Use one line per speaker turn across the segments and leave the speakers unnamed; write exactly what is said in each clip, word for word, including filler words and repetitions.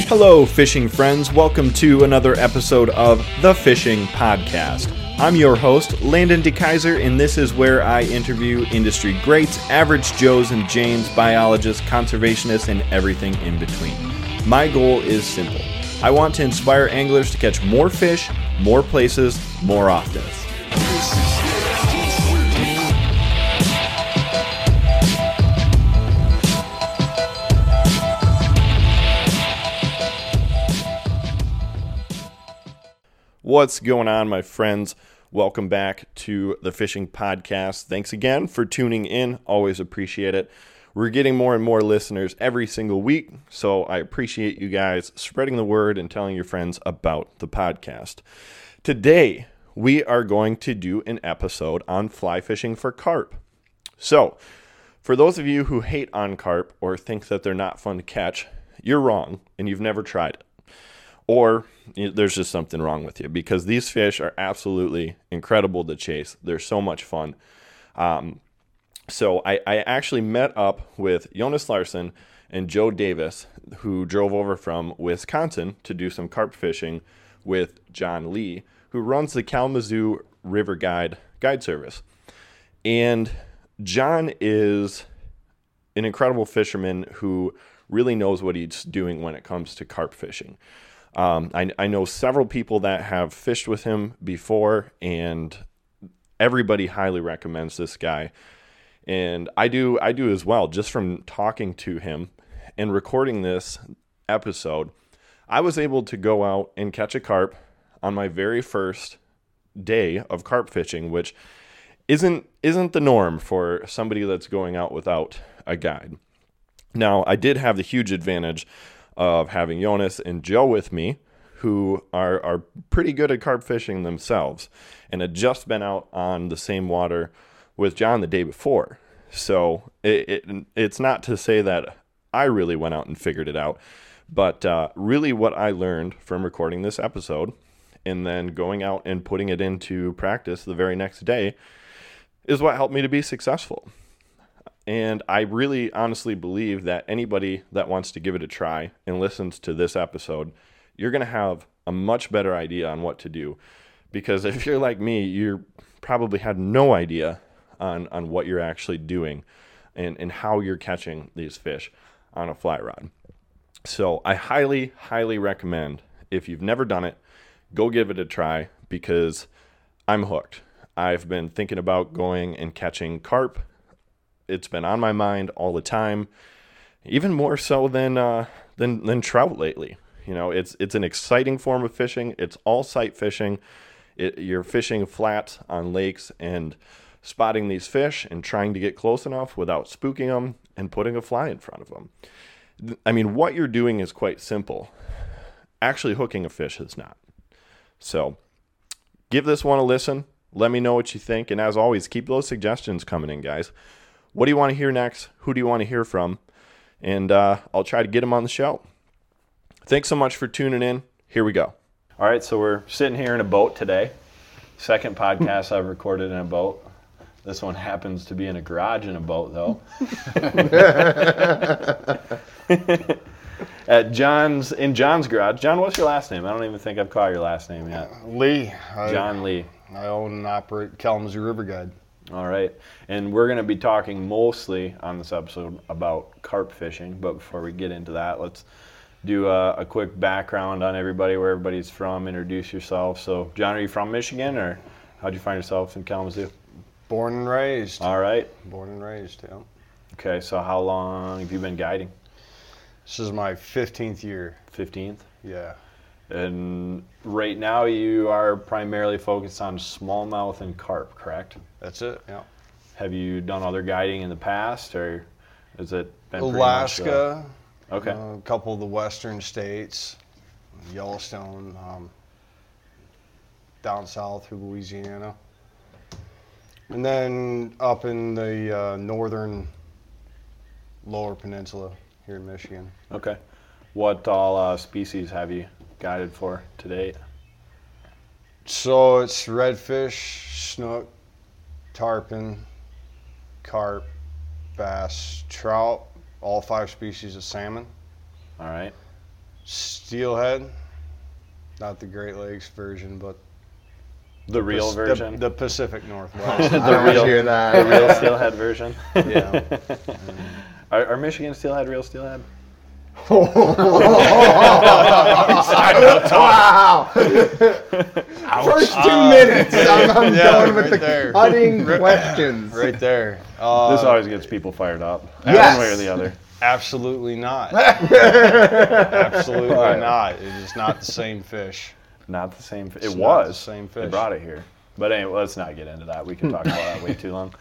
Hello, fishing friends. Welcome to another episode of The Fishing Podcast. I'm your host, Landon DeKaiser, and this is where I interview industry greats, average Joes and Janes, biologists, conservationists, and everything in between. My goal is simple. I want to inspire anglers to catch more fish, more places, more often. What's going on, my friends? Welcome back to the Fishing Podcast. Thanks again for tuning in. Always appreciate it. We're getting more and more listeners every single week, so I appreciate you guys spreading the word and telling your friends about the podcast. Today, we are going to do an episode on fly fishing for carp. So, for those of you who hate on carp or think that they're not fun to catch, you're wrong and you've never tried it. Or there's just something wrong with you, because these fish are absolutely incredible to chase. They're so much fun. Um, so I, I actually met up with Jonas Larson and Joe Davis, who drove over from Wisconsin to do some carp fishing with John Lee, who runs the Kalamazoo River Guide guide service. And John is an incredible fisherman who really knows what he's doing when it comes to carp fishing. Um, I, I know several people that have fished with him before, and everybody highly recommends this guy. And I do, I do as well. Just from talking to him and recording this episode, I was able to go out and catch a carp on my very first day of carp fishing, which isn't isn't the norm for somebody that's going out without a guide. Now, I did have the huge advantage of having Jonas and Joe with me, who are, are pretty good at carp fishing themselves, and had just been out on the same water with John the day before. So it, it it's not to say that I really went out and figured it out, but uh, really what I learned from recording this episode and then going out and putting it into practice the very next day is what helped me to be successful. And I really honestly believe that anybody that wants to give it a try and listens to this episode, you're going to have a much better idea on what to do. Because if you're like me, you probably had no idea on, on what you're actually doing and, and how you're catching these fish on a fly rod. So I highly, highly recommend, if you've never done it, go give it a try, because I'm hooked. I've been thinking about going and catching carp. It's been on my mind all the time, even more so than uh, than than trout lately. You know, it's it's an exciting form of fishing. It's all sight fishing. It, you're fishing flat on lakes and spotting these fish and trying to get close enough without spooking them and putting a fly in front of them. I mean, what you're doing is quite simple. Actually hooking a fish is not. So give this one a listen. Let me know what you think. And as always, keep those suggestions coming in, guys. What do you want to hear next? Who do you want to hear from? And uh, I'll try to get them on the show. Thanks so much for tuning in. Here we go. All right, so we're sitting here in a boat today. Second podcast I've recorded in a boat. This one happens to be in a garage in a boat, though. At John's, in John's garage. John, what's your last name? I don't even think I've caught your last name yet.
Lee.
John
I,
Lee.
I own and operate Kalamazoo River Guide.
All right, and we're going to be talking mostly on this episode about carp fishing, but before we get into that, let's do a, a quick background on everybody, where everybody's from, introduce yourself. So, John, are you from Michigan, or how'd you find yourself in Kalamazoo?
Born and raised.
All right.
Born and raised, yeah.
Okay, so how long have you been guiding?
This is my fifteenth year.
fifteenth?
Yeah.
And right now you are primarily focused on smallmouth and carp, correct?
That's it, yeah.
Have you done other guiding in the past, or has it been pretty
Alaska,
much, uh, okay.
uh, a couple of the western states, Yellowstone, um, down south through Louisiana, and then up in the uh, northern lower peninsula here in Michigan.
Okay. What all uh, species have you guided for to date?
So it's redfish, snook, tarpon, carp, bass, trout, all five species of salmon.
All right.
Steelhead, not the Great Lakes version, but
The real
Pac-
version?
The, the Pacific Northwest.
the
I
real,
hear that.
the real steelhead version.
Yeah.
Are, are Michigan steelhead real steelhead?
Wow! First two
Uh,
minutes, I'm, I'm
yeah,
going with
right
the
there.
cutting questions.
Right there. Uh,
This always gets people fired up.
Yes.
One way or the other.
Absolutely not. Absolutely
Right.
not. It is not the same fish.
Not the same. Fi- it
It's not
was.
the same
They
fish.
brought it here. But anyway, let's not get into that. We could talk about that way too long.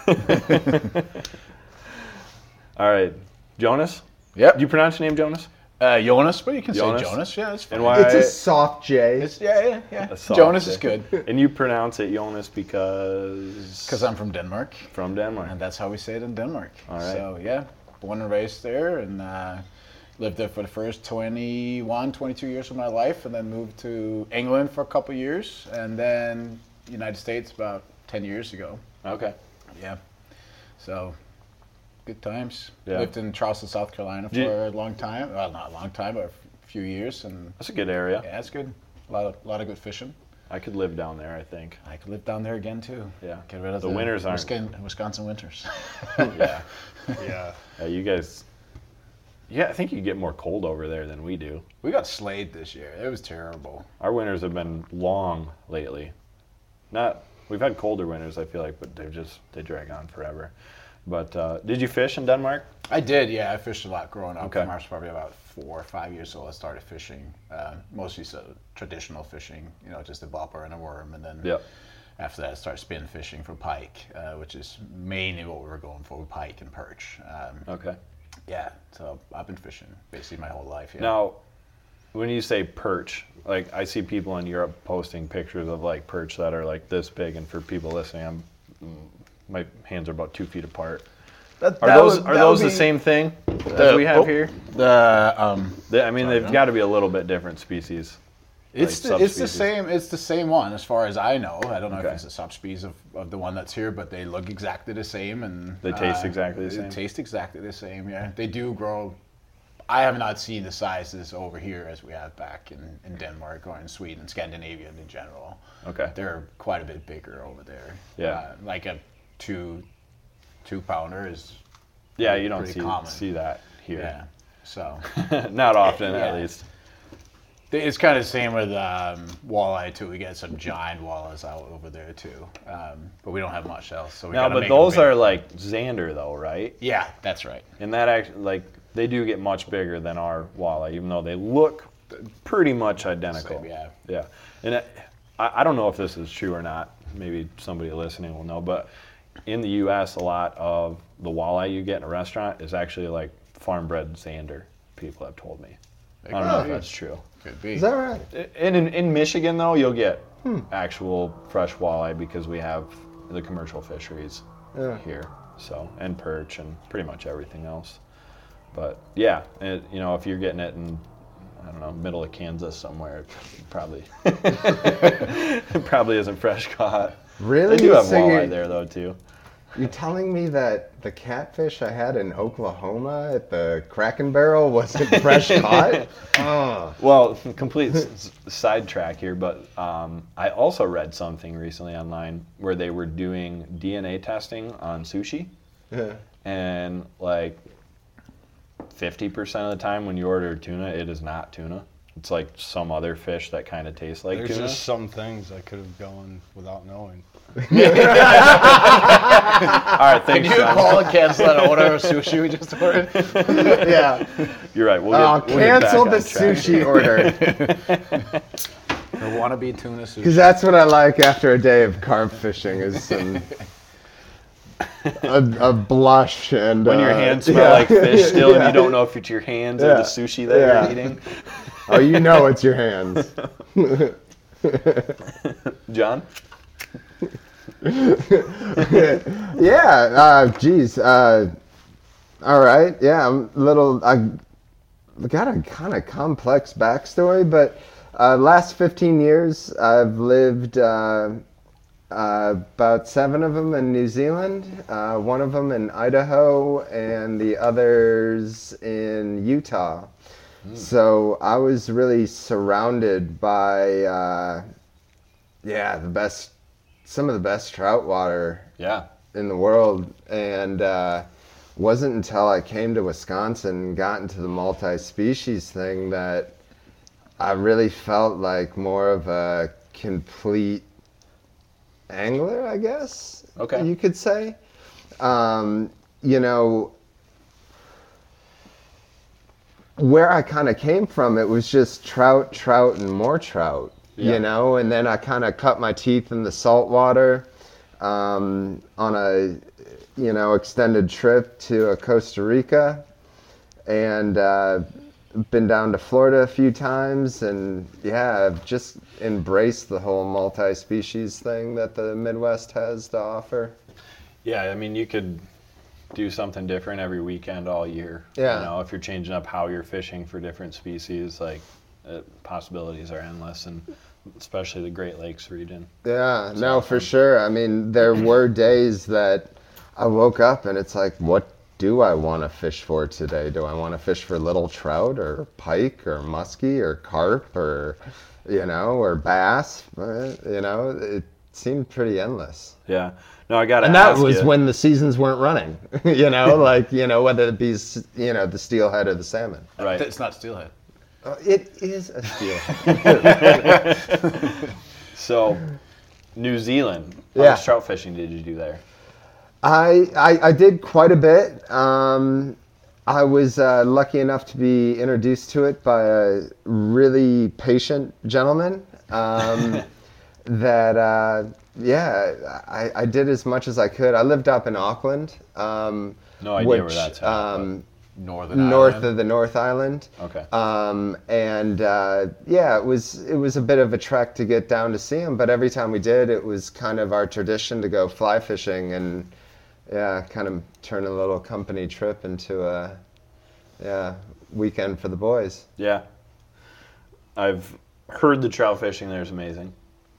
All right. Jonas?
Yep.
Do you pronounce your name Jonas?
Uh, Jonas, but you can
Jonas?
say Jonas. Yeah, it's fine.
And why?
It's a soft J.
It's, yeah, yeah, yeah.
A soft
Jonas
J.
is good.
And you pronounce it Jonas because...
Because I'm from Denmark,
From Denmark.
and that's how we say it in Denmark.
All right.
So, yeah, born and raised there, and uh, lived there for the first twenty-one, twenty-two years of my life, and then moved to England for a couple years, and then United States about ten years ago.
Okay.
Yeah. So, good times.
Yeah.
Lived in Charleston, South Carolina for
Did you-
a long time. Well, not a long time, but a few years, and
That's a good area.
yeah, it's good. A lot of, lot of good fishing.
I could live down there, I think.
I could live down there again too.
Yeah.
Get rid of
The
the,
winters aren't-
Wisconsin, Wisconsin winters.
Yeah.
Yeah.
Yeah, you guys... Yeah, I think you get more cold over there than we do.
We got slayed this year. It was terrible.
Our winters have been long lately. Not... We've had colder winters, I feel like, but they're just... They drag on forever. But uh, did you fish in Denmark?
I did, yeah. I fished a lot growing up.
Okay.
When I was probably about four or five years old, I started fishing. Uh, mostly so traditional fishing, you know, just a bopper and a worm. And then
Yep.
after that, I started spin fishing for pike, uh, which is mainly what we were going for, pike and perch. Um,
Okay.
Yeah, so I've been fishing basically my whole life. Yeah.
Now, when you say perch, like I see people in Europe posting pictures of like perch that are like this big, and for people listening, I'm, my hands are about two feet apart.
That,
Are
that
those
would-
are
that
those
would
the
be
same thing
the-
as we have
oh,
here?
The um,
They, I mean, they've got to be a little bit different species.
It's
like
the, it's the
subspecies.
same it's the same one as far as I know. I don't know
Okay.
if it's a subspecies of, of the one that's here, but they look exactly the same and
They taste exactly the
they
same?
taste exactly the same. Yeah, they do grow. I have not seen the sizes over here as we have back in, in Denmark or in Sweden, Scandinavia in general.
Okay.
They're quite a bit bigger over there.
Yeah.
Uh, like a two two pounder is
Yeah, you don't
pretty
see
common.
see that here.
Yeah. So.
Not often,
Yeah.
at least.
It's kind of the same with um, walleye too. We get some giant walleyes out over there too, um, but we don't have much else. So we
No,
gotta
but
make
those
them big.
are like Xander, though, right?
Yeah, that's right.
And that actually, like, they do get much bigger than our walleye, even though they look pretty much identical.
Same, yeah.
Yeah. And it, I, I don't know if this is true or not. Maybe somebody listening will know. But in the U S, a lot of the walleye you get in a restaurant is actually like farm-bred Xander, people have told me. I don't know if
could be.
that's true.
Could be.
Is that right?
In, in, in Michigan, though, you'll get actual fresh walleye because we have the commercial fisheries
Yeah.
here. So, and perch and pretty much everything else. But yeah, it, you know, if you're getting it in, I don't know, middle of Kansas somewhere, it probably it probably isn't fresh caught.
Really?
They do have
So
walleye
you're-
there though too.
You're telling me that the catfish I had in Oklahoma at the Kraken Barrel wasn't fresh caught? Oh.
Well, complete s- sidetrack here, but um, I also read something recently online where they were doing D N A testing on sushi,
Yeah.
and like fifty percent of the time when you order tuna, it is not tuna. It's like some other fish that kind of tastes like
There's
tuna.
just some things I could have gone without knowing.
All right,
Can
thanks,
you
John.
call and cancel that order of sushi we just ordered?
Yeah.
You're right. We'll get,
I'll
we'll get
cancel
back
the
on track.
sushi order.
Or wannabe tuna sushi?
Because that's what I like after a day of carp fishing is some a, a blush and
When your
uh,
hands smell
yeah.
like fish still, and
Yeah.
you don't know if it's your hands or
Yeah.
the sushi that
Yeah.
you're eating.
Oh, you know it's your hands.
John?
Yeah, uh, geez. Uh, all right, yeah, I'm a little, I got a kind of complex backstory, but uh, last fifteen years I've lived uh, uh, about seven of them in New Zealand, uh, one of them in Idaho, and the others in Utah. Mm. So I was really surrounded by, uh, yeah, the best, some of the best trout water
yeah.
in the world. And uh, wasn't until I came to Wisconsin and got into the multi-species thing that I really felt like more of a complete angler, I guess.
Okay.
You could say. Um, you know, where I kind of came from, it was just trout, trout, and more trout, yeah. you know, and then I kind of cut my teeth in the saltwater um, on a, you know, extended trip to uh, Costa Rica, and uh, been down to Florida a few times, and yeah, I've just embraced the whole multi-species thing that the Midwest has to offer.
Yeah, I mean, you could do something different every weekend all year.
Yeah.
You know, if you're changing up how you're fishing for different species, like uh, possibilities are endless, and especially the Great Lakes region.
Yeah, so, no, for um, sure. I mean, there were days that I woke up and it's like, what do I want to fish for today? Do I want to fish for little trout or pike or muskie or carp or, you know, or bass? You know, it seemed pretty endless.
Yeah. No, I got to
And that
ask
was
you.
when the seasons weren't running, you know, like, you know, whether it be, you know, the steelhead or the salmon.
Right.
It's not steelhead.
Oh, it is a steelhead.
So, New Zealand, how
Yeah.
much trout fishing did you do there?
I, I, I did quite a bit. Um, I was uh, lucky enough to be introduced to it by a really patient gentleman um, that... Uh, Yeah, I, I did as much as I could. I lived up in Auckland. Um,
no idea
which,
where that's at.
Um,
Northern
north
Island.
of the North Island.
Okay.
Um, and uh, yeah, it was it was a bit of a trek to get down to see him, but every time we did, it was kind of our tradition to go fly fishing and yeah, kind of turn a little company trip into a yeah weekend for the boys.
Yeah. I've heard the trout fishing there is amazing.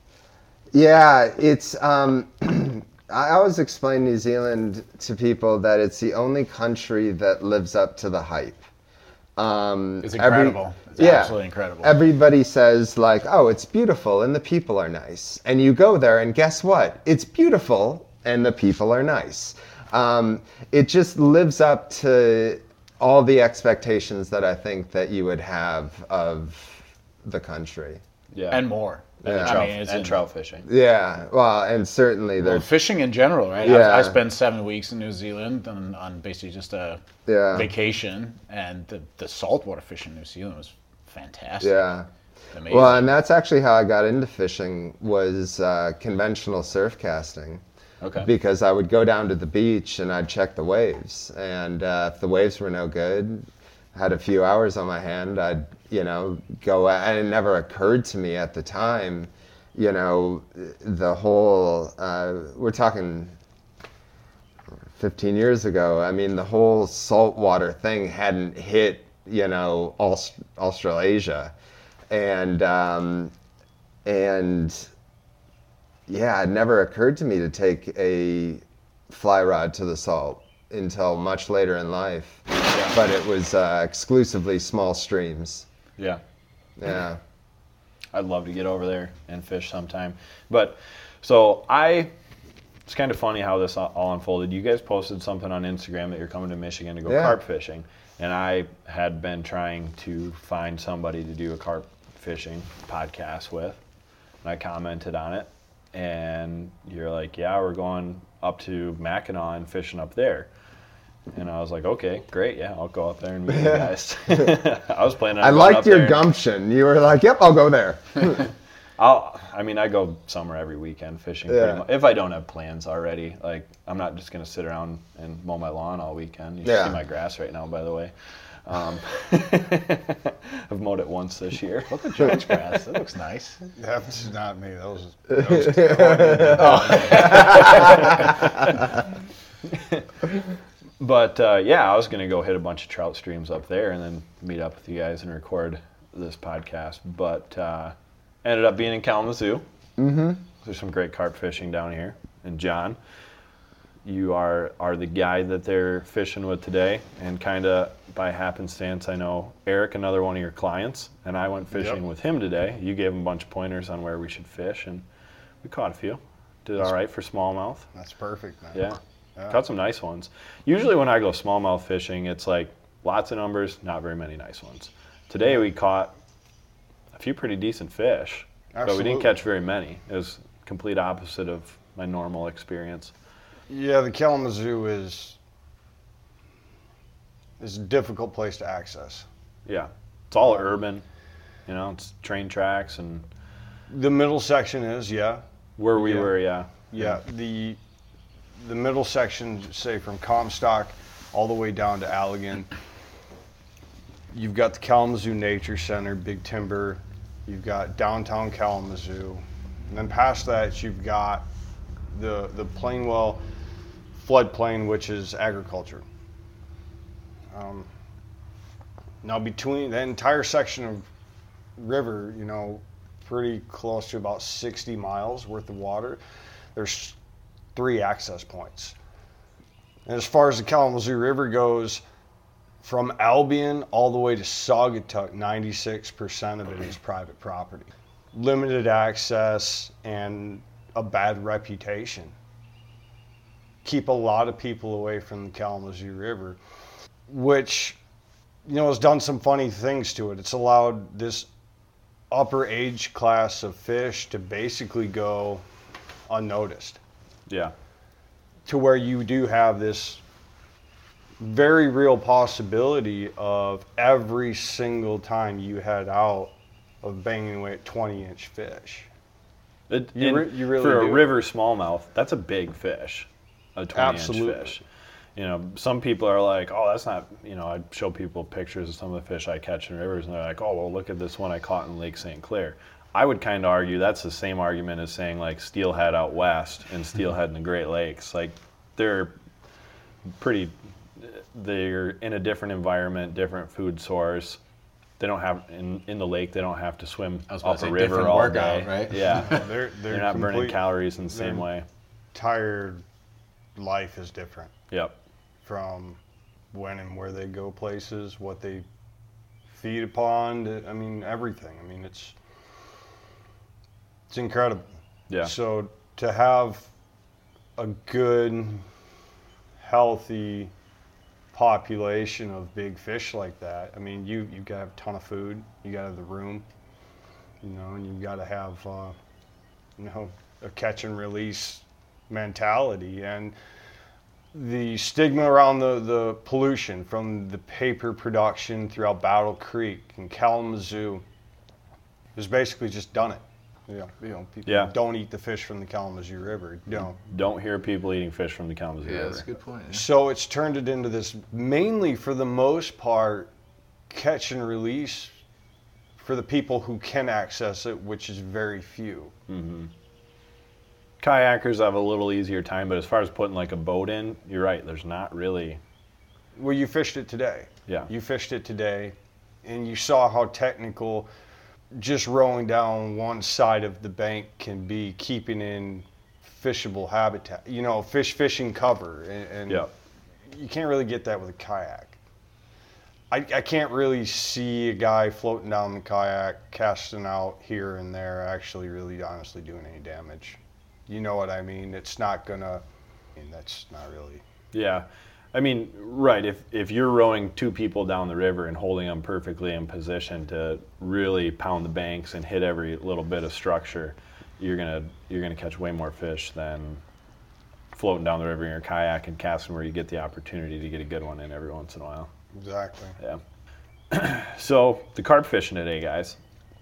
Yeah, it's. Um, I always explain New Zealand to people that it's the only country that lives up to the hype. Um,
it's incredible.
Every,
it's
yeah,
absolutely incredible.
Everybody says like, "Oh, it's beautiful and the people are nice," and you go there and guess what? It's beautiful and the people are nice. Um, it just lives up to all the expectations that I think that you would have of the country.
Yeah,
and more.
And,
Yeah.
trout,
I mean, it's
and
in-
trout fishing.
Yeah, well, and certainly
Well,
they're
fishing in general, right?
Yeah.
I, I spent seven weeks in New Zealand on, on basically just a
Yeah.
vacation, and the, the saltwater fishing in New Zealand was fantastic.
yeah.
Amazing.
Well, and that's actually how I got into fishing was uh, conventional surf casting.
Okay.
Because I would go down to the beach and I'd check the waves, and uh, if the waves were no good, I had a few hours on my hand, I'd you know go. And it never occurred to me at the time, you know, the whole. Uh, we're talking fifteen years ago. I mean, the whole saltwater thing hadn't hit, you know, Aust- Australasia, and um, and. Yeah, it never occurred to me to take a fly rod to the salt until much later in life.
Yeah.
But it was uh, exclusively small streams.
Yeah.
Yeah.
I'd love to get over there and fish sometime. But so I, it's kind of funny how this all unfolded. You guys posted something on Instagram that you're coming to Michigan to go
Yeah.
carp fishing. And I had been trying to find somebody to do a carp fishing podcast with. And I commented on it. And you're like, yeah, we're going up to Mackinac and fishing up there. And I was like, okay, great, yeah, I'll go up there and meet you guys. I was planning on
I
going
liked
up
your
there.
gumption. You were like, yep, I'll go there.
I'll, I mean, I go somewhere every weekend fishing.
Yeah.
Pretty much, if I don't have plans already. Like, I'm not just going to sit around and mow my lawn all weekend. You should
Yeah.
see my grass right now, by the way. Um, I've mowed it once this year.
Look at George grass. That looks nice.
That's not me. That was, that was
But uh, yeah, I was going to go hit a bunch of trout streams up there and then meet up with you guys and record this podcast. But uh, ended up being in Kalamazoo. Mm-hmm. There's some great carp fishing down here. And John, you are are the guy that they're fishing with today, and kind of by happenstance, I know Eric, another one of your clients, and I went fishing
Yep.
with him today. You gave him a bunch of pointers on where we should fish, and we caught a few. Did all right for smallmouth.
That's perfect, man.
Yeah.
Yeah.
Caught some nice ones. Usually when I go smallmouth fishing, it's like lots of numbers, not very many nice ones. Today we caught a few pretty decent fish, but we didn't
Absolutely.
catch very many. It was complete opposite of my normal experience.
Yeah, the Kalamazoo is is a difficult place to access.
Yeah. It's all urban, you know, it's train tracks and
The middle section is, yeah.
where we
Yeah.
were, yeah.
Yeah, the the middle section, say from Comstock all the way down to Allegan, you've got the Kalamazoo Nature Center, Big Timber, you've got downtown Kalamazoo, and then past that you've got the the Plainwell floodplain, which is agriculture. Um, now between that entire section of river, you know, pretty close to about sixty miles worth of water, there's three access points. And as far as the Kalamazoo River goes, from Albion all the way to Saugatuck, ninety-six percent of it is private property. Limited access and a bad reputation keep a lot of people away from the Kalamazoo River, which, you know, has done some funny things to it. It's allowed this upper age class of fish to basically go unnoticed,
Yeah.
to where you do have this very real possibility of every single time you head out of banging away at twenty inch fish.
It,
You
and
re- you really
for
do.
a river smallmouth, that's a big fish, a twenty
Absolutely.
inch fish. You know, some people are like, oh, that's not, you know, I show people pictures of some of the fish I catch in rivers, and they're like, oh, well, look at this one I caught in Lake Saint Clair. I would kind of argue that's the same argument as saying like steelhead out west and steelhead in the Great Lakes. Like, they're pretty, they're in a different environment, different food source. They don't have, in, in the lake, they don't have to swim
I was about
up
to
a
say
river
different
all
workout,
day.
right?
Yeah.
They're, they're,
They're not burning
complete-
calories in the same
they're-
way.
Entire life is different
Yep.
from when and where they go places, what they feed upon. I mean, everything. I mean, it's it's incredible.
Yeah.
So to have a good, healthy population of big fish like that, I mean, you you got to have a ton of food. You got to have the room, you know, and you got to have, uh, you know, a catch and release mentality. And the stigma around the, the pollution from the paper production throughout Battle Creek and Kalamazoo has basically just done it. You know, you know, people
Yeah.
don't eat the fish from the Kalamazoo River. You know,
Don't hear people eating fish from the Kalamazoo
Yeah,
River.
that's a good point. yeah.
so it's turned it into this, mainly for the most part, catch and release for the people who can access it, which is very few.
Mm-hmm. Kayakers have a little easier time, but as far as putting like a boat in, you're right. There's not really.
Well, you fished it today.
Yeah.
You fished it today, and you saw how technical just rowing down one side of the bank can be, keeping in fishable habitat, you know, fish fishing cover. And, and
Yeah.
you can't really get that with a kayak. I, I can't really see a guy floating down the kayak, casting out here and there, actually really honestly doing any damage. You know what I mean? It's not gonna, I mean, that's not really.
Yeah. I mean, right. If if you're rowing two people down the river and holding them perfectly in position to really pound the banks and hit every little bit of structure, you're gonna you're gonna catch way more fish than floating down the river in your kayak and casting where you get the opportunity to get a good one in every once in a while.
Exactly.
Yeah. So the carp fishing today, guys.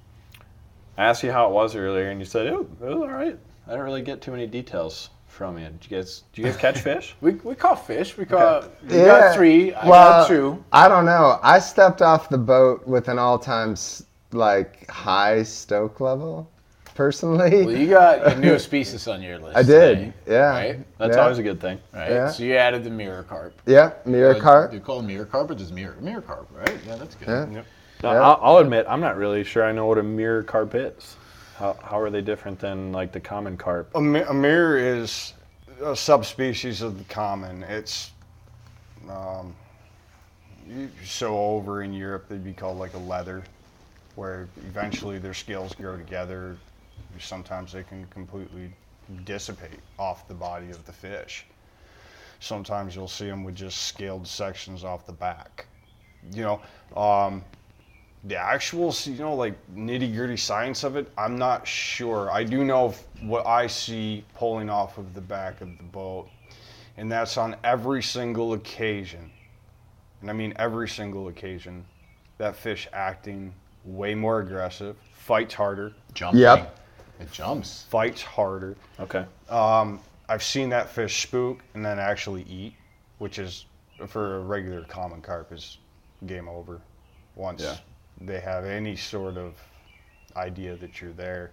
I asked you how it was earlier, and you said, "Oh, it was all right." I didn't really get too many details from you. Did you guys? Did you guys catch fish?
We, we caught fish. We caught we
Yeah.
got three. I
well,
got two.
I don't know. I stepped off the boat with an all-time s- like high stoke level, personally.
Well, you got a new species on your list.
I did.
today,
Yeah.
Right.
That's
Yeah.
always a good thing.
Right.
Yeah.
So you added the mirror carp.
Yeah, mirror
Uh,
carp.
Do you call it mirror carp or just mirror mirror carp? Right. Yeah, that's good.
Yeah.
Yep.
Now,
Yeah.
I'll, I'll admit, I'm not really sure I know what a mirror carp is. How, how are they different than like the common carp?
A, mi- a mirror is a subspecies of the common. It's um, so over in Europe they'd be called like a leather, where eventually their scales grow together. Sometimes they can completely dissipate off the body of the fish. Sometimes you'll see them with just scaled sections off the back. You know, um, the actual, you know, like nitty-gritty science of it, I'm not sure. I do know what I see pulling off of the back of the boat, and that's on every single occasion, and I mean every single occasion, that fish acting way more aggressive, fights harder.
Jumping.
Yep.
It jumps.
Fights harder.
Okay.
Um, I've seen that fish spook and then actually eat, which is, for a regular common carp, is game over once
Yeah.
they have any sort of idea that you're there.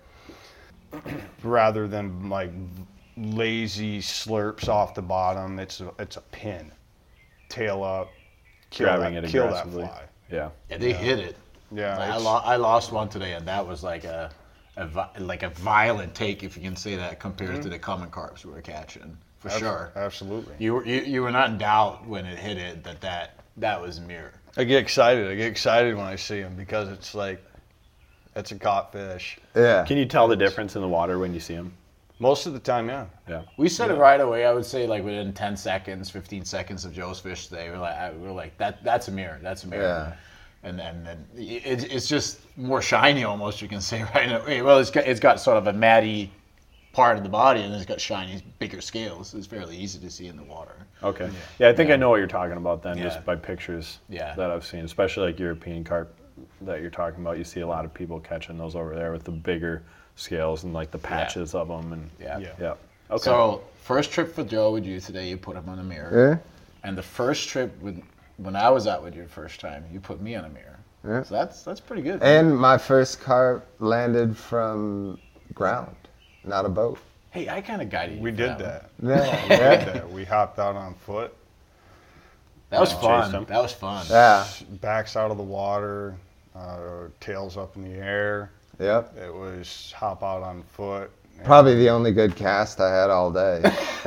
Rather than like lazy slurps off the bottom, it's a, it's a pin. Tail up, kill
Grabbing
that,
it
kill that
aggressively.
fly.
Yeah.
Yeah, they hit it.
Yeah,
I,
it's-
lo- I lost one today, and that was like a, a vi- like a violent take, if you can say that, compared to the common carps we were catching, for
Ab-
sure.
Absolutely.
You were you, you were not in doubt when it hit it that that, that was mirror.
I get excited. I get excited when I see them because it's like, it's a caught fish.
Yeah.
Can you tell the difference in the water when you see them?
Most of the time, yeah.
Yeah.
We said it right away. I would say like within ten seconds, fifteen seconds of Joe's fish today, we're like, we're like that. That's a mirror. That's a mirror.
Yeah.
And and then it, it's just more shiny, almost, you can say right away. Well, it's got it's got sort of a matty part of the body, and it's got shiny, bigger scales. It's fairly easy to see in the water.
Okay. Yeah, I think I know what you're talking about then,
Yeah.
just by pictures
Yeah.
that I've seen, especially like European carp that you're talking about. You see a lot of people catching those over there with the bigger scales and like the patches of them. And
Yeah.
Yeah.
yeah. Okay.
So first trip for Joe with you today, you put him on a mirror.
Yeah.
And the first trip with when I was out with you the first time, you put me on a mirror.
Yeah.
So that's that's pretty good.
And my first carp landed from ground, not a boat.
hey, I kind of guided you.
We
for
did
one.
that.
Yeah.
We did
Yeah.
that. We hopped out on foot,
That was
Yeah.
fun.
Chased him.
That was fun.
Yeah.
backs out of the water, uh, tails up in the air.
Yep.
It was hop out on foot. and-
Probably the only good cast I had all day.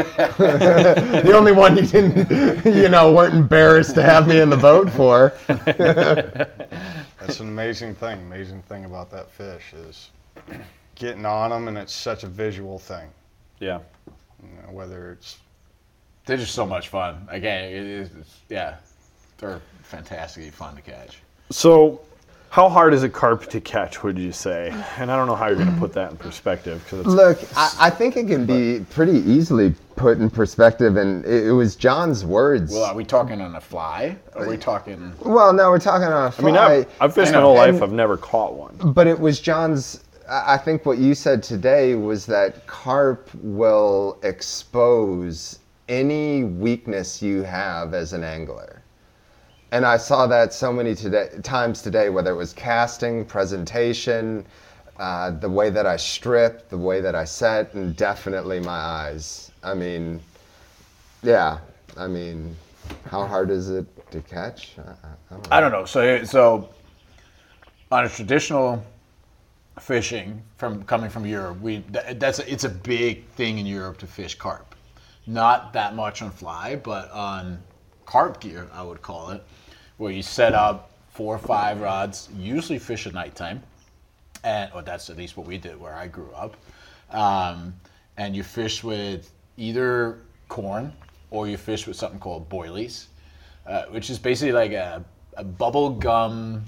The only one you didn't, you know, weren't embarrassed to have me in the boat for.
That's an amazing thing. Amazing thing about that fish is getting on them, and it's such a visual thing.
yeah.
You know, whether it's
They're just so much fun. Again, it is, it's, yeah, they're fantastically fun to catch.
So, how hard is a carp to catch, would you say? And I don't know how you're going to put that in perspective. Cause it's,
Look, I, I think it can be pretty easily put in perspective, and it, it was John's words.
Well, are we talking on a fly? Are we talking?
Well, no, we're talking on a
I
fly.
mean, I've, I've fished
I
my
know.
whole life.
And-
I've never caught one.
But it was John's. I I think what you said today was that carp will expose any weakness you have as an angler. And I saw that so many today, times today, whether it was casting, presentation, uh, the way that I strip, the way that I set, and definitely my eyes. I mean, yeah. I mean, how hard is it to catch? I, I, I don't know.
I don't know. So, so on a traditional fishing from coming from Europe, we that, that's a, it's a big thing in Europe to fish carp. Not that much on fly, but on carp gear, I would call it, where you set up four or five rods, usually fish at nighttime, and or that's at least what we did where I grew up. Um, and you fish with either corn or you fish with something called boilies, uh, which is basically like a, a bubble gum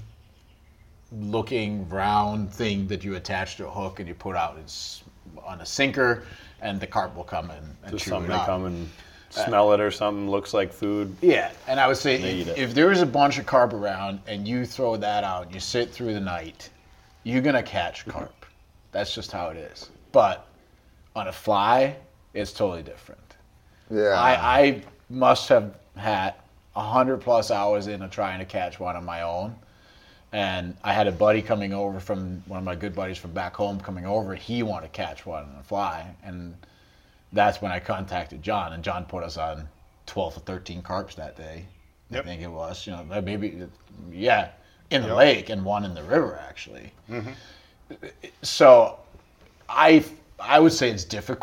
looking round thing that you attach to a hook and you put out it's on a sinker, and the carp will come in and
Just
chew
something
it
to
up.
come and smell it or something, looks like food.
Yeah, and I would say
They eat
if,
it.
if there is a bunch of carp around and you throw that out and you sit through the night, you're gonna catch carp. That's just how it is. But on a fly, it's totally different.
Yeah.
I, I must have had a hundred plus hours into trying to catch one on my own. And I had a buddy coming over from one of my good buddies from back home coming over. He wanted to catch one on a fly, and that's when I contacted John, and John put us on twelve or thirteen carps that day.
Yep.
I think it was, you know, maybe, yeah, in the
Yep.
lake and one in the river actually. So I I would say it's difficult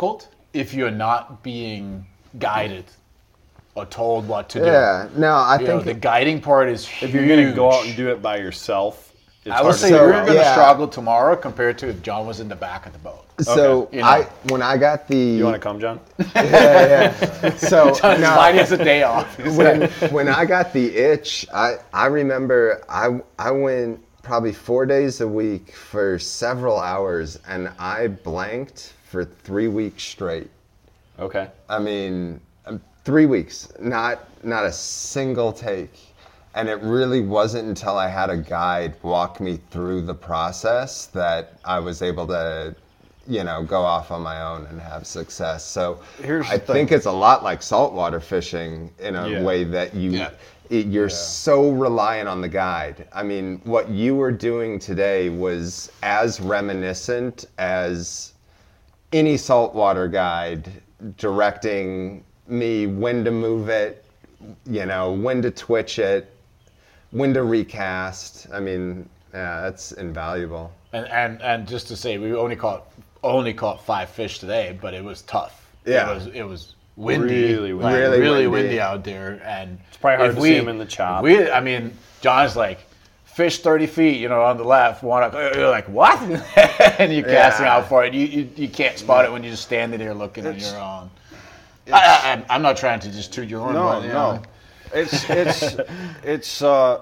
if you're not being guided or told what to do.
Yeah, no, I
You
think
know, the guiding part is huge.
If you're going to go out and do it by yourself, it's
I would
hard
say
to
So,
you're going to
yeah.
struggle tomorrow compared to if John was in the back of the boat.
so.
You know.
I when I got the
You want to come, John?
yeah, yeah. So
John's
no,
fine, he has a day off.
when when I got the itch, I I remember I I went probably four days a week for several hours, and I blanked for three weeks straight.
Okay.
I mean, um, three weeks, not not a single take. And it really wasn't until I had a guide walk me through the process that I was able to, you know, go off on my own and have success. So
Here's
I
the thing.
think it's a lot like saltwater fishing in a
Yeah.
way that you,
Yeah.
it, you're so reliant on the guide. I mean, what you were doing today was as reminiscent as any saltwater guide directing me when to move it, you know, when to twitch it, when to recast. I mean, yeah, that's invaluable.
And, and and just to say, we only caught only caught five fish today, but it was tough.
Yeah.
It was it was windy,
Really windy.
like,
Really
really
windy.
windy out there, and it's
probably hard to see 'em in the chop.
We, I mean, John's like, fish thirty feet, you know, on the left. One up, you're like, what? And you're casting
Yeah.
out for it. You, you you can't spot it when you're just standing there looking on your own. I, I, I'm- I'm not trying to just toot your horn,
No,
but, you
no.
know.
It's it's it's uh,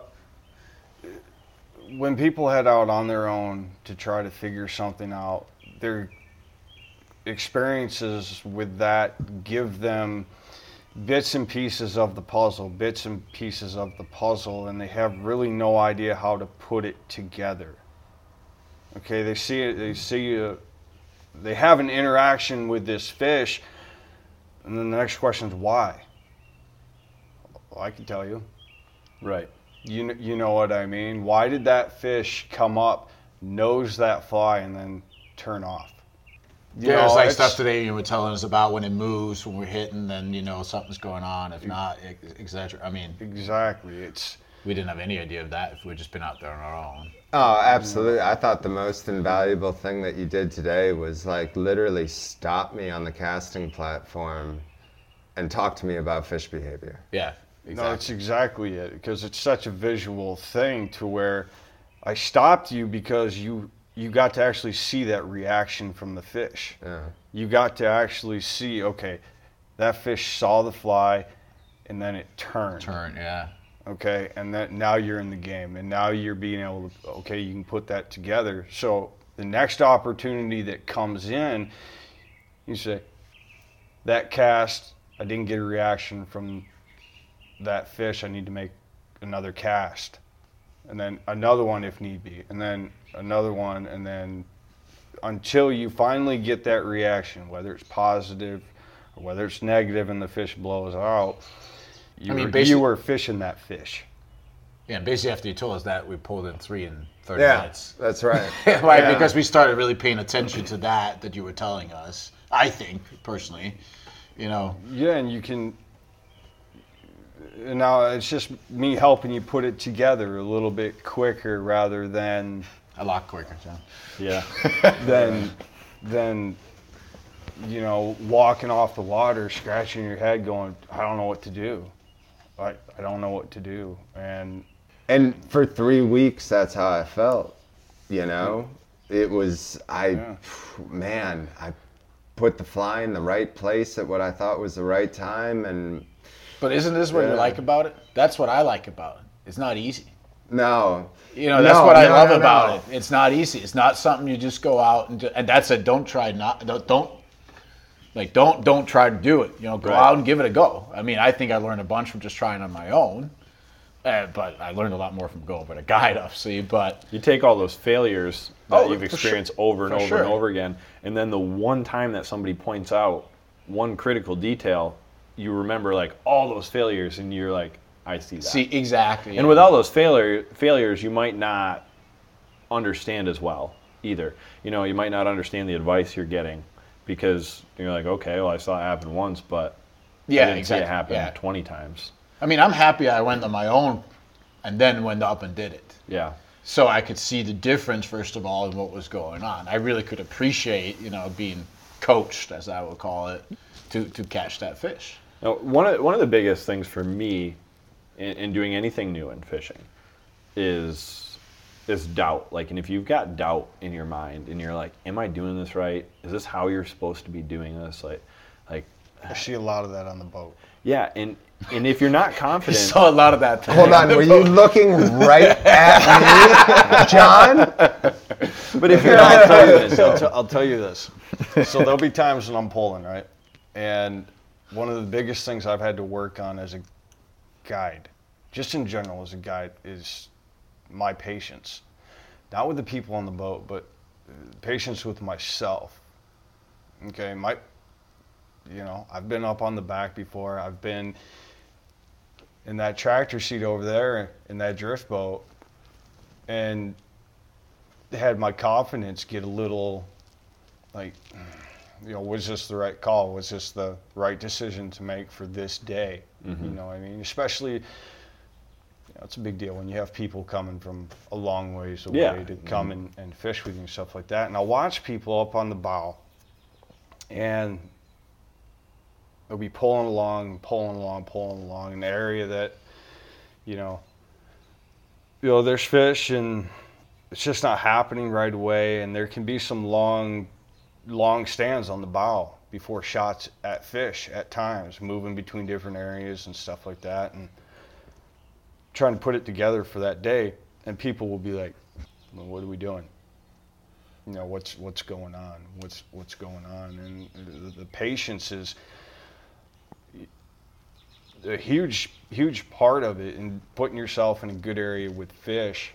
when people head out on their own to try to figure something out, their experiences with that give them bits and pieces of the puzzle, bits and pieces of the puzzle, and they have really no idea how to put it together. Okay, they see it, they see a, they have an interaction with this fish, and then the next question is why? Well, I can tell you.
Right.
You kn- you know what I mean? Why did that fish come up, nose that fly, and then turn off? You
Yeah,
know,
it's like
it's-
stuff today you were telling us about when it moves, when we're hitting, then you know something's going on. If not, et cetera. I mean,
Exactly. It's
we didn't have any idea of that if we'd just been out there on our own.
Oh, absolutely. I thought the most invaluable thing that you did today was like literally stop me on the casting platform and talk to me about fish behavior.
Yeah,
no,
exactly.
it's exactly it because it's such a visual thing to where I stopped you because you you got to actually see that reaction from the fish.
Yeah.
You got to actually see, okay, that fish saw the fly, and then it turned.
Turn, yeah.
Okay, and then now you're in the game, and now you're being able to, okay, you can put that together. So the next opportunity that comes in, you say, that cast, I didn't get a reaction from that fish, I need to make another cast. And then another one if need be, and then another one, and then until you finally get that reaction, whether it's positive or whether it's negative and the fish blows out, you,
I mean,
were,
basi-
you were fishing that fish.
Yeah, basically after you told us that, we pulled in three in thirty
Yeah,
minutes.
that's right.
Right,
Yeah.
because we started really paying attention to that that you were telling us. I think, personally, you know.
Yeah, and you can. And now it's just me helping you put it together a little bit quicker rather than
A lot quicker, John.
Yeah.
than than you know walking off the water, scratching your head, going, I don't know what to do. I I don't know what to do, and
And for three weeks, that's how I felt. You know, it was I,
Yeah.
man, I put the fly in the right place at what I thought was the right time, and
But isn't this what you
Yeah.
like about it? That's what I like about it. It's not easy.
no,
You know, that's
No,
what I
no,
love
no,
about
no.
it. It's not easy. It's not something you just go out and do, and that's it. Don't try not don't, don't like don't don't try to do it. You know, go
Right.
out and give it a go. I mean, I think I learned a bunch from just trying on my own, uh, but I learned a lot more from going with a guide, obviously. But
You take all those failures that
Oh,
you've
for
experienced
sure.
over and
For
over
sure.
and over again, and then the one time that somebody points out one critical detail, you remember like all those failures, and you're like, I see that.
see exactly.
And
yeah.
with all those failure, failures, you might not understand as well either. You know, you might not understand the advice you're getting because you're like, okay, well, I saw it happen once, but
yeah,
I didn't
exactly.
see it happen
Yeah.
twenty times.
I mean, I'm happy I went on my own, and then went up and did it.
Yeah.
So I could see the difference, first of all, in what was going on. I really could appreciate, you know, being coached, as I would call it, to, to catch that fish.
Now, one of one of the biggest things for me in, in doing anything new in fishing is is doubt. Like, and if you've got doubt in your mind and you're like, "Am I doing this right? Is this how you're supposed to be doing this?" Like, like
I see a lot of that on the boat.
yeah, and and if you're not confident,
Saw a lot of that.
Hold on, were you looking right at me, John?
but if you're
I'll
not
tell you
confident,
this. I'll, t- I'll tell you this. So there'll be times when I'm pulling, right? And one of the biggest things I've had to work on as a guide, just in general as a guide, is my patience. Not with the people on the boat, but patience with myself. Okay, my, you know, I've been up on the back before. I've been in that tractor seat over there in that drift boat, and had my confidence get a little, like, you know, was this the right call? Was this the right decision to make for this day? Mm-hmm. You know what I mean? Especially, you know, it's a big deal when you have people coming from a long ways away
yeah.
to come mm-hmm. and, and fish with you and stuff like that. And I'll watch people up on the bow, and they'll be pulling along, pulling along, pulling along in the area that, you know, you know, there's fish and it's just not happening right away. And there can be some long, long stands on the bow before shots at fish at times, moving between different areas and stuff like that. And trying to put it together for that day. And people will be like, well, what are we doing? You know, what's, what's going on? What's, what's going on? And the, the patience is a huge, huge part of it, and putting yourself in a good area with fish.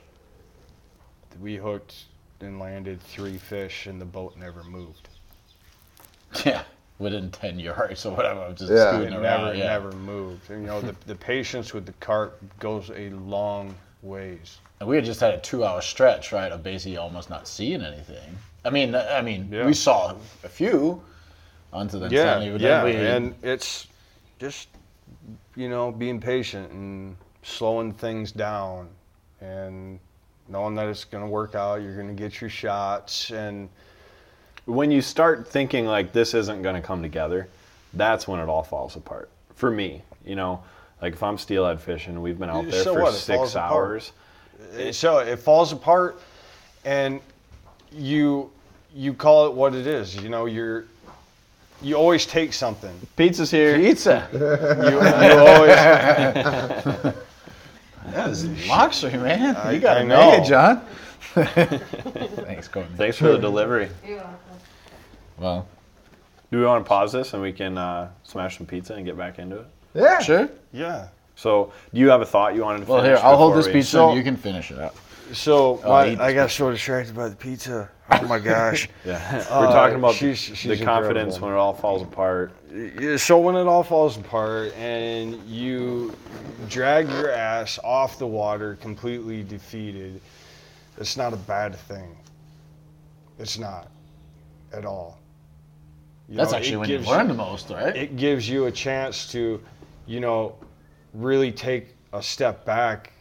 We hooked and landed three fish, and the boat never moved.
Yeah, within ten yards or whatever. I'm just
Yeah.
scooting
It
around.
never,
yeah.
never moved. And, you know, the, the patience with the carp goes a long ways.
And we had just had a two-hour stretch, right, of basically almost not seeing anything. I mean, I mean,
Yeah.
we saw a few onto the
Yeah,
finally, but
yeah,
then we,
and it's just, you know, being patient and slowing things down and knowing that it's going to work out. You're going to get your shots. And
when you start thinking like this isn't going to come together, that's when it all falls apart. For me, you know, like if I'm steelhead fishing and we've been out there
So
for
what? It
six
falls apart.
hours.
It, so it falls apart, and you you call it what it is. You know, you're you always take something.
Pizza's here.
pizza.
You, you always.
That is luxury, man.
I-
you got
I
to
know.
make it, John. Thanks, Courtney.
Thanks for the delivery.
You're welcome.
Well,
Do we want to pause this and we can uh, smash some pizza and get back into it?
Yeah.
sure.
Yeah.
So, do you have a thought you wanted to
Well,
finish?
here, I'll hold
before
this
we-
pizza
So-
and you can finish it up.
So
Oh,
my,
eat
I
this
got so distracted by the pizza. Oh my gosh.
Yeah,
Uh,
we're talking about
she's-
the
she's
confidence
incredible.
when it all falls apart.
Yeah, So when it all falls apart and you drag your ass off the water completely defeated, it's not a bad thing. It's not at all. You
That's
know,
actually
it
when you
gives
learn the most, right?
It gives you a chance to, you know, really take a step back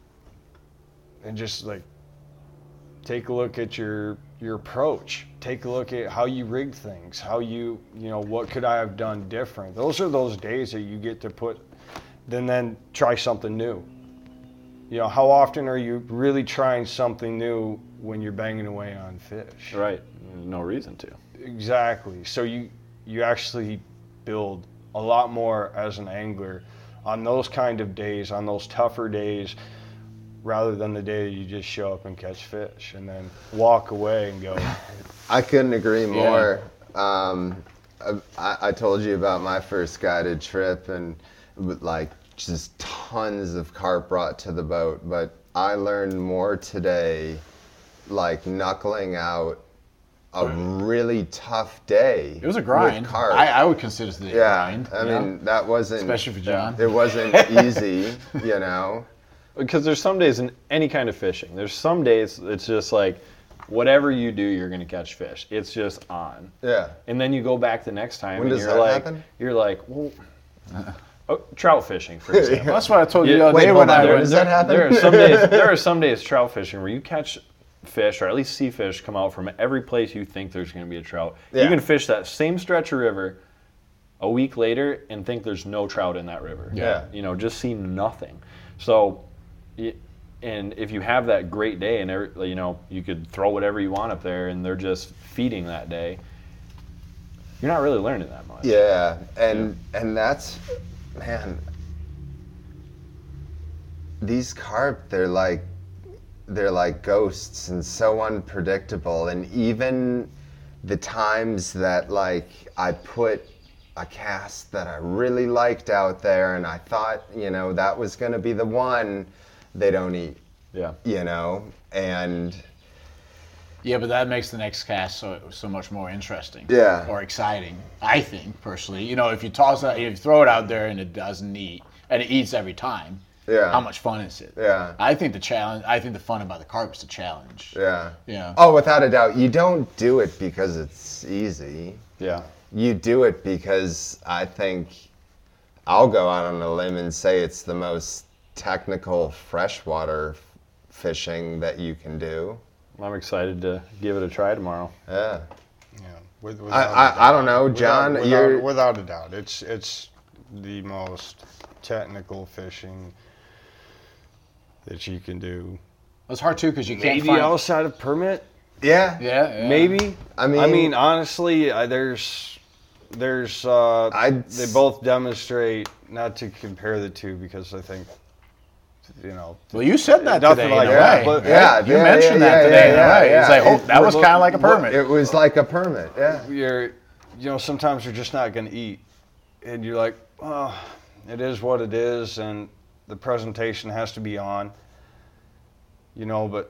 and just like take a look at your your approach. Take a look at how you rig things, how you, you know, what could I have done different? Those are those days that you get to put, then then try something new. You know, how often are you really trying something new when you're banging away on fish?
Right. No reason to.
Exactly. So you you actually build a lot more as an angler on those kind of days, on those tougher days, rather than the day that you just show up and catch fish and then walk away and go.
I couldn't agree more. Um, I, I told you about my first guided trip and with like just tons of carp brought to the boat, but I learned more today, like knuckling out a really tough day.
It was a grind.
with carp.
I, I would consider it a
yeah,
grind.
I
yeah.
mean that wasn't
Especially for John.
It wasn't easy, you know.
Because there's some days in any kind of fishing, there's some days it's just like, whatever you do, you're going to catch fish. It's just on.
Yeah.
And then you go back the next time
When
and
does
you're
that
like,
happen?
you're like, well, oh, trout fishing, for example.
That's what I told you
Yeah,
the other
wait,
day
hold
when
on,
I
there-
went.
does that happen?
There are some days. There are some days trout fishing where you catch fish, or at least sea fish, come out from every place you think there's going to be a trout.
Yeah.
You can fish that same stretch of river a week later and think there's no trout in that river.
Yeah.
You know, just see nothing. So, and if you have that great day and, every, you know, you could throw whatever you want up there and they're just feeding that day, you're not really learning that much.
Yeah, and yeah. and that's, man, these carp, they're like, they're like ghosts and so unpredictable. And even the times that like I put a cast that I really liked out there and I thought, you know, that was going to be the one, they don't eat.
Yeah.
You know, and
yeah, but that makes the next cast so so much more interesting.
Yeah.
Or exciting, I think, personally. You know, if you toss it, if you throw it out there and it doesn't eat, and it eats every time,
yeah.
how much fun is it?
Yeah.
I think the challenge, I think the fun about the carp is the challenge.
Yeah.
Yeah.
Oh, without a doubt. You don't do it because it's easy.
Yeah.
You do it because I think I'll go out on a limb and say it's the most technical freshwater fishing that you can do.
I'm excited to give it a try tomorrow.
Yeah.
Yeah. With,
I, I, I don't know, John.
Without,
you're
without, without a doubt, it's it's the most technical fishing that you can do.
It's hard too because you can't
Maybe
find.
outside of permit.
yeah.
Yeah, yeah.
Maybe.
I mean-
I mean, honestly, I, there's, there's. Uh,
I'd
they
s-
both demonstrate, not to compare the two, because I think, you know.
Well, you said that
Nothing
today.
like
in a
that,
way,
but-
right?
Yeah,
You
yeah,
mentioned
yeah,
that
yeah,
today.
yeah,
in a way.
yeah,
It's like,
yeah.
oh, that was
It-
kind of like a permit.
It was like a permit. Yeah.
You're, you know, sometimes you're just not going to eat, and you're like, oh, it is what it is, and the presentation has to be on. You know, but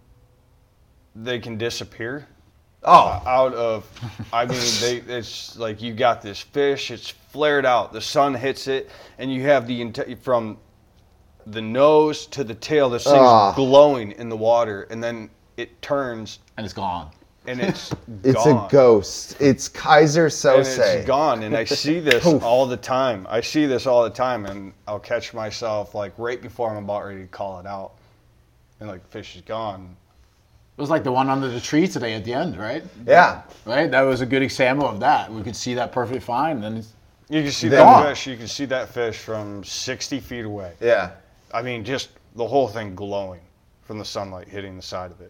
they can disappear.
Oh.
Out of, I mean, they, it's like you got this fish, it's flared out, the sun hits it, and you have the, enti- from the nose to the tail, this thing's
Ah.
glowing in the water, and then it turns,
and it's gone.
and it's
It's
gone.
a ghost. It's Kaiser
And
Sose.
it's gone, and I see this
Poof.
all the time. I see this all the time, and I'll catch myself, like, right before I'm about ready to call it out, and, like, the fish is gone.
It was like the one under the tree today at the end, right?
Yeah.
Right? That was a good example of that. We could see that perfectly fine. Then it's,
You can see
Then-
that
Gone.
fish, you can see that fish from sixty feet away.
Yeah.
I mean, just the whole thing glowing from the sunlight hitting the side of it.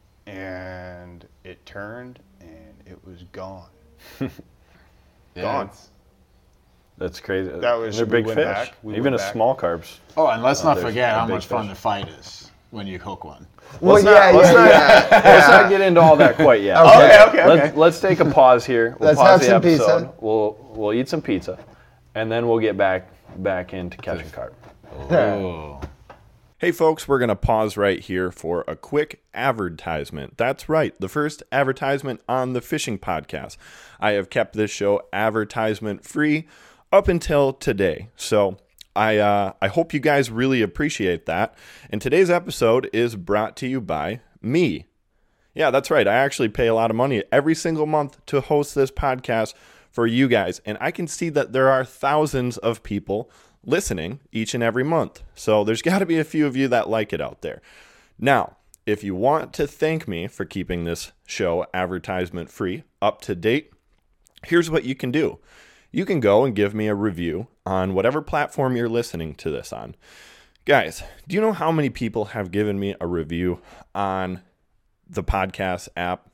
And it turned, and it was gone.
yeah,
Gone.
it's-
That's crazy.
That was-
They're
we
big
went
fish.
back, we
Even
went
a
back.
small carps.
Oh, and let's not
there's
forget
a
how
big
much fun
fish.
the fight is when you hook one.
Well,
Let's
yeah,
not- let's
yeah,
not-
yeah.
Let's
yeah.
not get into all that quite yet.
Okay,
Let's-
okay,
let's,
okay.
let's take a pause here. We'll
Let's
pause
have
the
some
episode.
pizza.
We'll we'll eat some pizza, and then we'll get back back into catching carp.
Oh.
Hey folks, we're going to pause right here for a quick advertisement. That's right, the first advertisement on the fishing podcast. I have kept this show advertisement free up until today. So I uh, I hope you guys really appreciate that. And today's episode is brought to you by me. Yeah, that's right. I actually pay a lot of money every single month to host this podcast for you guys. And I can see that there are thousands of people listening each and every month. So there's got to be a few of you that like it out there. Now, if you want to thank me for keeping this show advertisement free, up to date, here's what you can do. You can go and give me a review on whatever platform you're listening to this on. Guys, do you know how many people have given me a review on the podcast app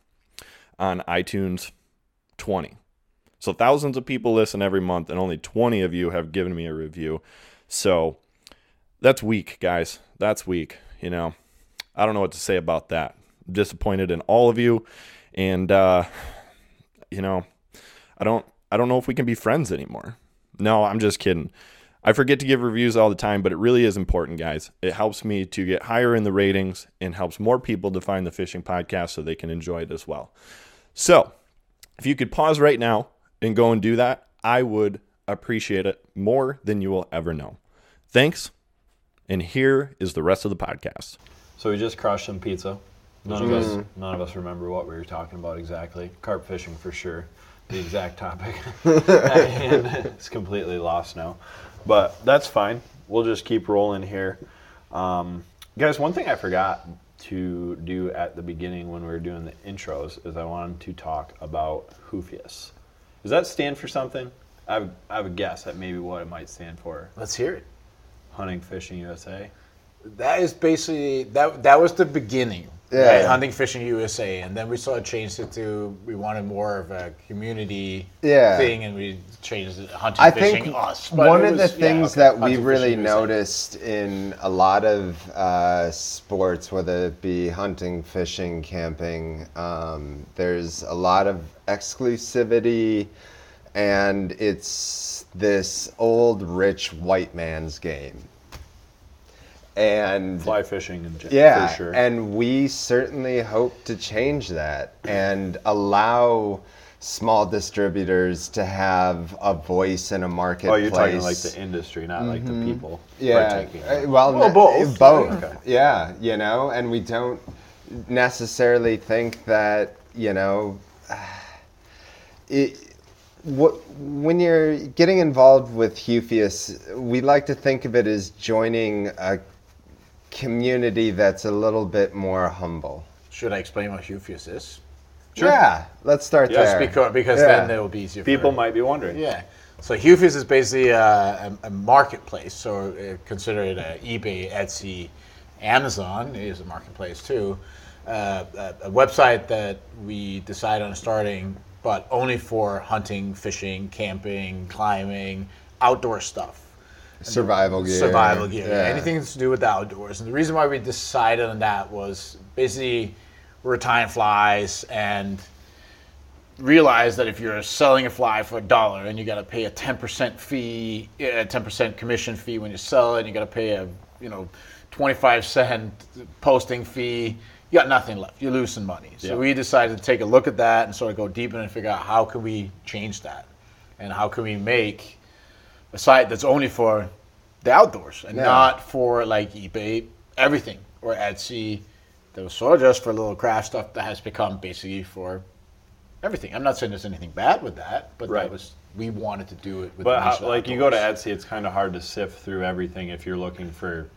on iTunes? twenty. So thousands of people listen every month, and only twenty of you have given me a review. So that's weak, guys. That's weak. You know, I don't know what to say about that. I'm disappointed in all of you, and uh, you know, I don't. I don't know if we can be friends anymore. No, I'm just kidding. I forget to give reviews all the time, but it really is important, guys. It helps me to get higher in the ratings and helps more people to find the fishing podcast so they can enjoy it as well. So if you could pause right now and go and do that, I would appreciate it more than you will ever know. Thanks. And here is the rest of the podcast. So we just crushed some pizza. None of us none of us remember what we were talking about exactly. Carp fishing for sure. The exact topic. And it's completely lost now. But that's fine. We'll just keep rolling here. Um, guys, one thing I forgot to do at the beginning when we were doing the intros is I wanted to talk about HUFIUS. Does that stand for something? I have, I have a guess at maybe what it might stand for.
Let's hear it.
Hunting, Fishing, U S A.
That is basically that. That was the beginning.
Yeah.
Right? Hunting, Fishing, U S A, and then we sort of changed it to we wanted more of a community
Yeah.
thing, and we changed it Hunting,
I
Fishing,
think
Us. But
one
it
of the
was- yeah,
things
okay,
that we
Hunting,
really
Fishing, U S A.
noticed in a lot of uh, sports, whether it be hunting, fishing, camping, um, there's a lot of exclusivity, and it's this old rich white man's game. And
Fly fishing, in gen-
yeah,
for sure.
and we certainly hope to change that and allow small distributors to have a voice in a marketplace.
Oh, you're talking like the industry, not like the people
Yeah,
partaking.
uh, well,
Well,
n-
both.
both.
Okay.
Yeah, you know, and we don't necessarily think that, you know, it, what, when you're getting involved with HUFIUS, we like to think of it as joining a community that's a little bit more humble.
Should I explain what HUFIUS is?
Sure.
Yeah, let's start
Yes,
there.
Because because
Yeah.
then it will be easier.
People
for,
might be wondering.
Yeah. So HUFIUS is basically a, a, a marketplace. So uh, consider it a eBay, Etsy, Amazon is a marketplace too. Uh, a, a website that we decided on starting, but only for hunting, fishing, camping, climbing, outdoor stuff.
Survival gear.
Survival gear.
Yeah.
Anything to do with the outdoors. And the reason why we decided on that was basically we're tying flies and realized that if you're selling a fly for a dollar and you got to pay a ten percent fee, a ten percent commission fee when you sell it, and you got to pay a, you know, twenty-five cent posting fee, you got nothing left. You lose some money. So
Yeah.
we decided to take a look at that and sort of go deeper and figure out how can we change that and how can we make a site that's only for the outdoors and
Yeah.
not for like eBay, everything, or Etsy. That was sort of just for little craft stuff that has become basically for everything. I'm not saying there's anything bad with that, but
Right.
that was we wanted to do it with
But
the niche
how,
of
like you go to
outdoors.
Etsy, it's kind of hard to sift through everything if you're looking for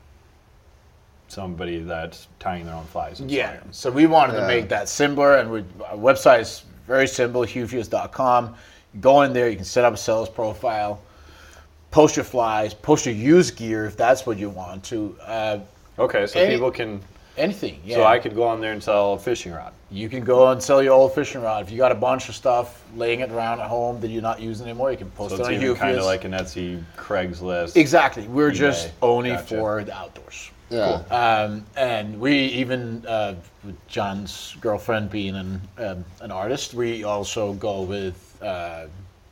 somebody that's tying their own flies. And
Yeah,
selling them.
so we wanted
Yeah.
to make that simpler, and we, our website is very simple, hufius dot com. You go in there, you can set up a sales profile, post your flies, post your used gear if that's what you want to. Uh,
Okay, so
Any-
people can.
anything, yeah.
So I could go on there and sell a fishing rod.
You can go and sell your old fishing rod. If you got a bunch of stuff laying it around at home that you're not using anymore, you can post
So
it
it's
on
even kind of
HUFIUS.
like an Etsy, Craigslist.
Exactly. We're
eBay.
just only
Gotcha.
for the outdoors.
Yeah.
Um, and we even, uh, with John's girlfriend being an, um, an artist, we also go with uh,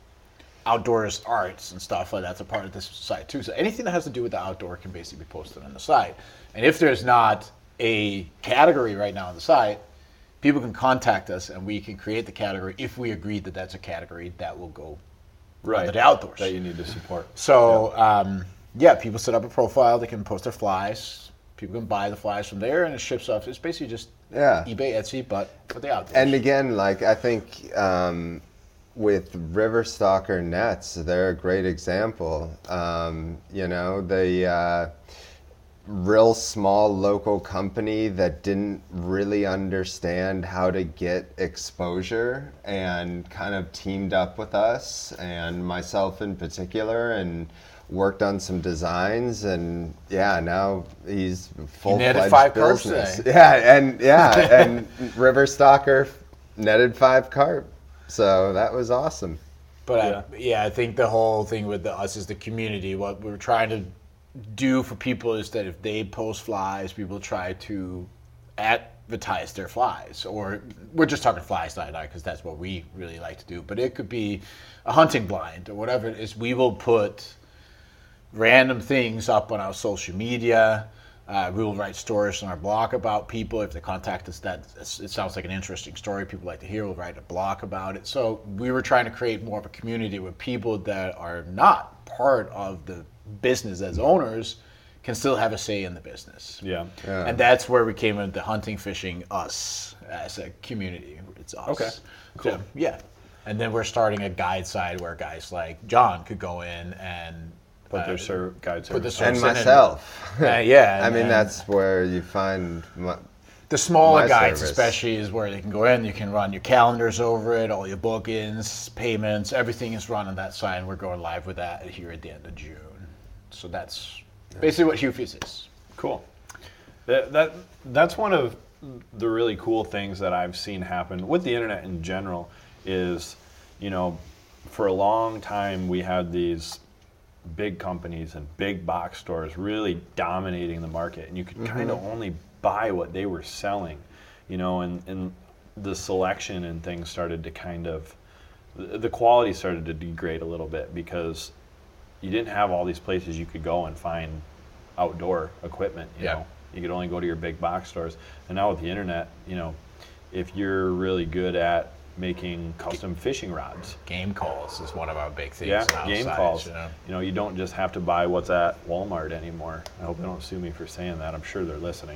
outdoors arts and stuff. Like that's a part of this site too. So anything that has to do with the outdoor can basically be posted on the site. And if there's not a category right now on the site, people can contact us and we can create the category if we agree that that's a category that will go
right.
under the outdoors.
That you need to support.
So, um, yeah, people set up a profile. They can post their flies. People can buy the flies from there, and it ships off. It's basically just
Yeah.
eBay, Etsy, but for the outdoors.
And again, like I think um, with River Stalker nets, they're a great example. Um, you know, the uh, real small local company that didn't really understand how to get exposure and kind of teamed up with us and myself in particular and worked on some designs, and yeah, now he's full
netted
fledged
five carps
business.
today.
Yeah, and yeah, and River Stalker netted five carp, so that was awesome.
But
Yeah.
I, yeah, I think the whole thing with the, us is the community. What we're trying to do for people is that if they post flies, people try to advertise their flies. Or we're just talking flies tonight because that's what we really like to do. But it could be a hunting blind or whatever it is. We will put random things up on our social media. Uh, we will write stories on our blog about people. If they contact us, that it sounds like an interesting story people like to hear, we'll write a blog about it. So we were trying to create more of a community where people that are not part of the business as owners can still have a say in the business.
Yeah.
Yeah.
And that's where we came into hunting, fishing, us as a community. It's us.
Okay, cool.
So, yeah. And then we're starting a guide site where guys like John could go in and
Put their
uh,
ser- guide
put the
service.
And
service in
myself.
Uh, yeah.
I
and
mean,
then-
that's where you find my,
The smaller
my
guides,
service.
especially, is where they can go in. You can run your calendars over it, all your bookings, payments, everything is run on that side. And we're going live with that here at the end of June. So that's basically what HUFIUS is.
Cool. That, that that's one of the really cool things that I've seen happen with the internet in general. Is, you know, for a long time we had these big companies and big box stores really dominating the market, and you could mm-hmm. kind of only buy what they were selling, you know, and, and the selection and things started to kind of, the quality started to degrade a little bit because you didn't have all these places you could go and find outdoor equipment, you
yeah.
know. You could only go to your big box stores. And now with the internet, you know, if you're really good at making custom fishing rods.
Game calls is one of our big things.
Yeah,
outside,
game calls.
You know?
You know, you don't just have to buy what's at Walmart anymore. I hope they don't sue me for saying that. I'm sure they're listening.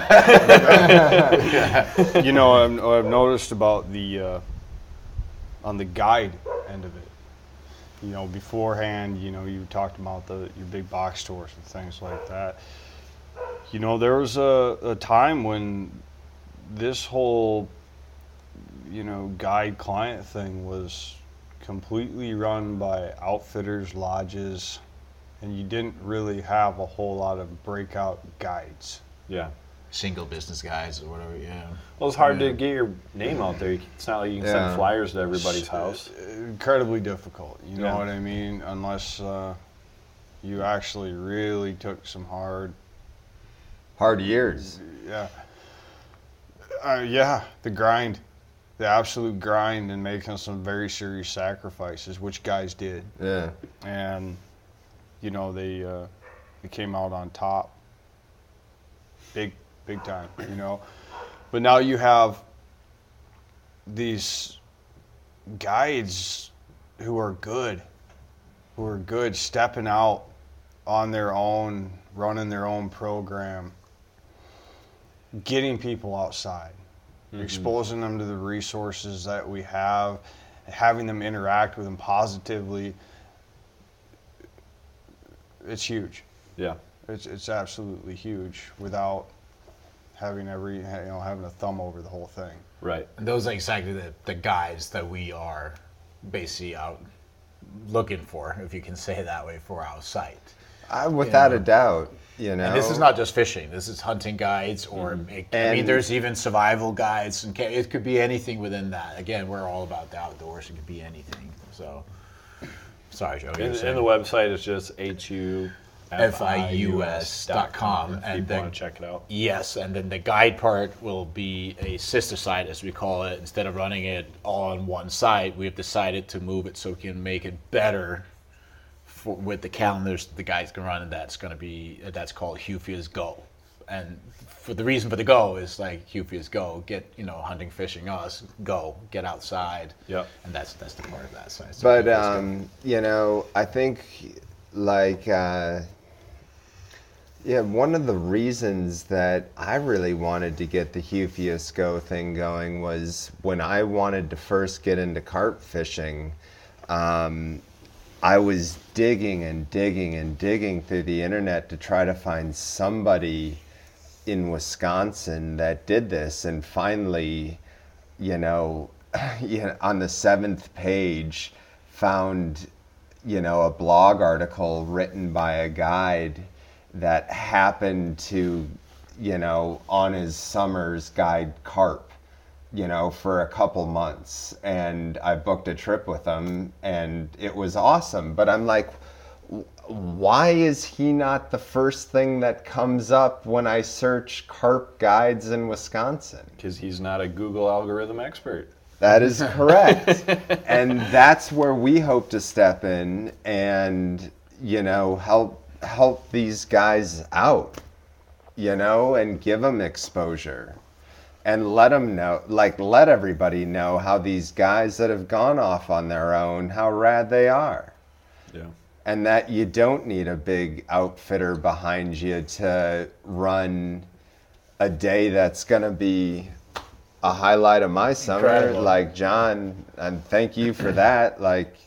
Yeah. You know, I've, I've noticed about the, uh, on the guide end of it, you know, beforehand, you know, you talked about the your big box stores and things like that. You know, there was a, a time when this whole, you know, guide client thing was completely run by outfitters, lodges, and you didn't really have a whole lot of breakout guides.
Yeah.
Single business guides or whatever, yeah.
Well, it's hard
yeah.
to get your name out there. It's not like you can
Yeah.
send flyers to everybody's house.
Incredibly difficult, you know
Yeah.
what I mean? Unless uh, you actually really took some hard,
Hard years.
yeah, uh, yeah, the grind, the absolute grind, and making some very serious sacrifices, which guys did,
Yeah.
and you know they uh, they came out on top, big big time, you know. But now you have these guides who are good, who are good, stepping out on their own, running their own program, getting people outside, mm-hmm. exposing them to the resources that we have, having them interact with them positively. It's huge.
Yeah.
It's it's absolutely huge without having every you know having a thumb over the whole thing.
Right.
And those are exactly the, the guides that we are basically out looking for, if you can say it that way, for our site.
I, without
You
a
know.
doubt, you know.
And this is not just fishing. This is hunting guides, or
Mm-hmm.
it, I mean,
And-
there's even survival guides, and ca- it could be anything within that. Again, we're all about the outdoors. It could be anything. So, sorry, Joe. you were
And,
saying.
and the website is just H U F I U S dot com. If
and
people
then-
want to check it out.
Yes, and then the guide part will be a sister site, as we call it. Instead of running it all on one site, we have decided to move it so we can make it better for, with the calendars the guys can run, and that's going to be that's called HUFIUS Go. And for the reason for the Go is like HUFIUS Go, get you know hunting, fishing, us go, get outside.
Yep.
And that's that's the part of that site. So
But
HUFIUS Go.
um, you know, I think like uh, yeah, one of the reasons that I really wanted to get the HUFIUS Go thing going was when I wanted to first get into carp fishing. Um, I was digging and digging and digging through the internet to try to find somebody in Wisconsin that did this, and finally, you know, you know, on the seventh page, found, you know, a blog article written by a guide that happened to, you know, on his summer's guide carp, you know, for a couple months, and I booked a trip with him, and it was awesome. But I'm like, why is he not the first thing that comes up when I search carp guides in Wisconsin?
Because he's not a Google algorithm expert.
That is correct. And that's where we hope to step in and, you know, help help these guys out, you know, and give them exposure. And let them know, like, let everybody know how these guys that have gone off on their own, how rad they are.
Yeah.
And that you don't need a big outfitter behind you to run a day that's going to be a highlight of my summer.
Incredible.
Like, John, and thank you for that. Like,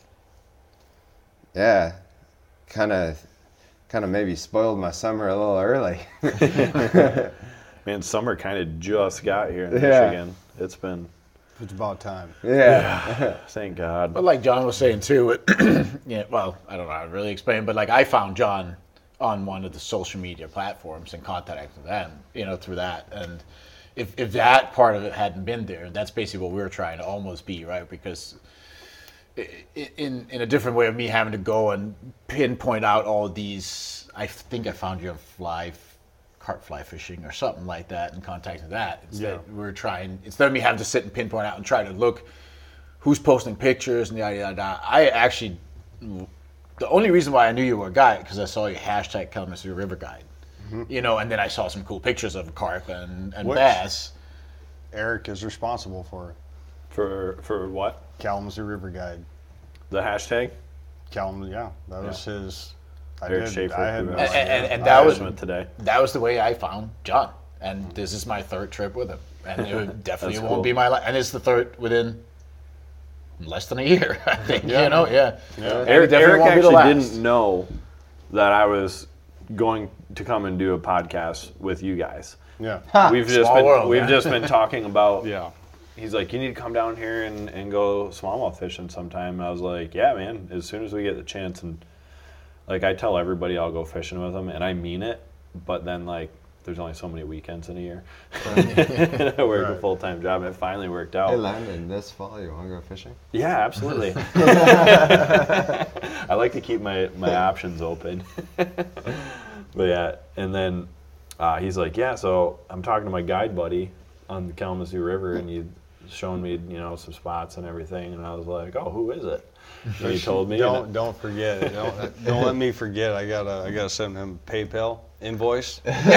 yeah, kind of kind of maybe spoiled my summer a little early.
Man, summer kind of just got here in
Yeah.
Michigan. It's been,
It's about time.
Yeah.
thank God.
But like John was saying too, it, yeah, well, I don't know how to really explain, but like I found John on one of the social media platforms and contacted them, you know, through that. And if if that part of it hadn't been there, that's basically what we were trying to almost be, right? Because in in a different way of me having to go and pinpoint out all these, I think I found you on fly, carp fly fishing or something like that, and contacting that. Instead,
Yeah.
we we're trying, instead of me having to sit and pinpoint out and try to look who's posting pictures and yada yada yada. I actually, the only reason why I knew you were a guy because I saw your hashtag Kalamazoo River Guide, mm-hmm. you know, and then I saw some cool pictures of carp and, and
Which-
bass.
Eric is responsible for
For for what?
Kalamazoo River Guide.
The hashtag?
Kalamazoo, yeah, that was his. I
Eric
did.
Schaefer,
I had
who
no
has-
And, and,
idea.
and that was
Went today.
that was the way I found John, and this is my third trip with him, and it would definitely
That's
won't
cool.
be my last, and it's the third within less than a year, I think. You know, yeah.
Yeah.
And it
Eric,
definitely
Eric
won't be the
actually
last.
didn't know that I was going to come and do a podcast with you guys.
Yeah,
We've just
Small
been
world,
we've
man.
just been talking about.
yeah.
He's like, you need to come down here and, and go smallmouth fishing sometime. And I was like, yeah, man. As soon as we get the chance, and like I tell everybody, I'll go fishing with them, and I mean it. But then like, there's only so many weekends in a year. And I work a
Right.
full time job. It finally worked out.
Hey, Landon, this fall, you want to go fishing?
Yeah, absolutely. I like to keep my, my options open. But yeah, and then uh, he's like, yeah, so I'm talking to my guide buddy on the Kalamazoo River, and he's showing me, you know, some spots and everything, and I was like, oh, who is it? And he told me.
Don't
and
don't forget it. Don't don't let me forget. I gotta I gotta send him a PayPal invoice.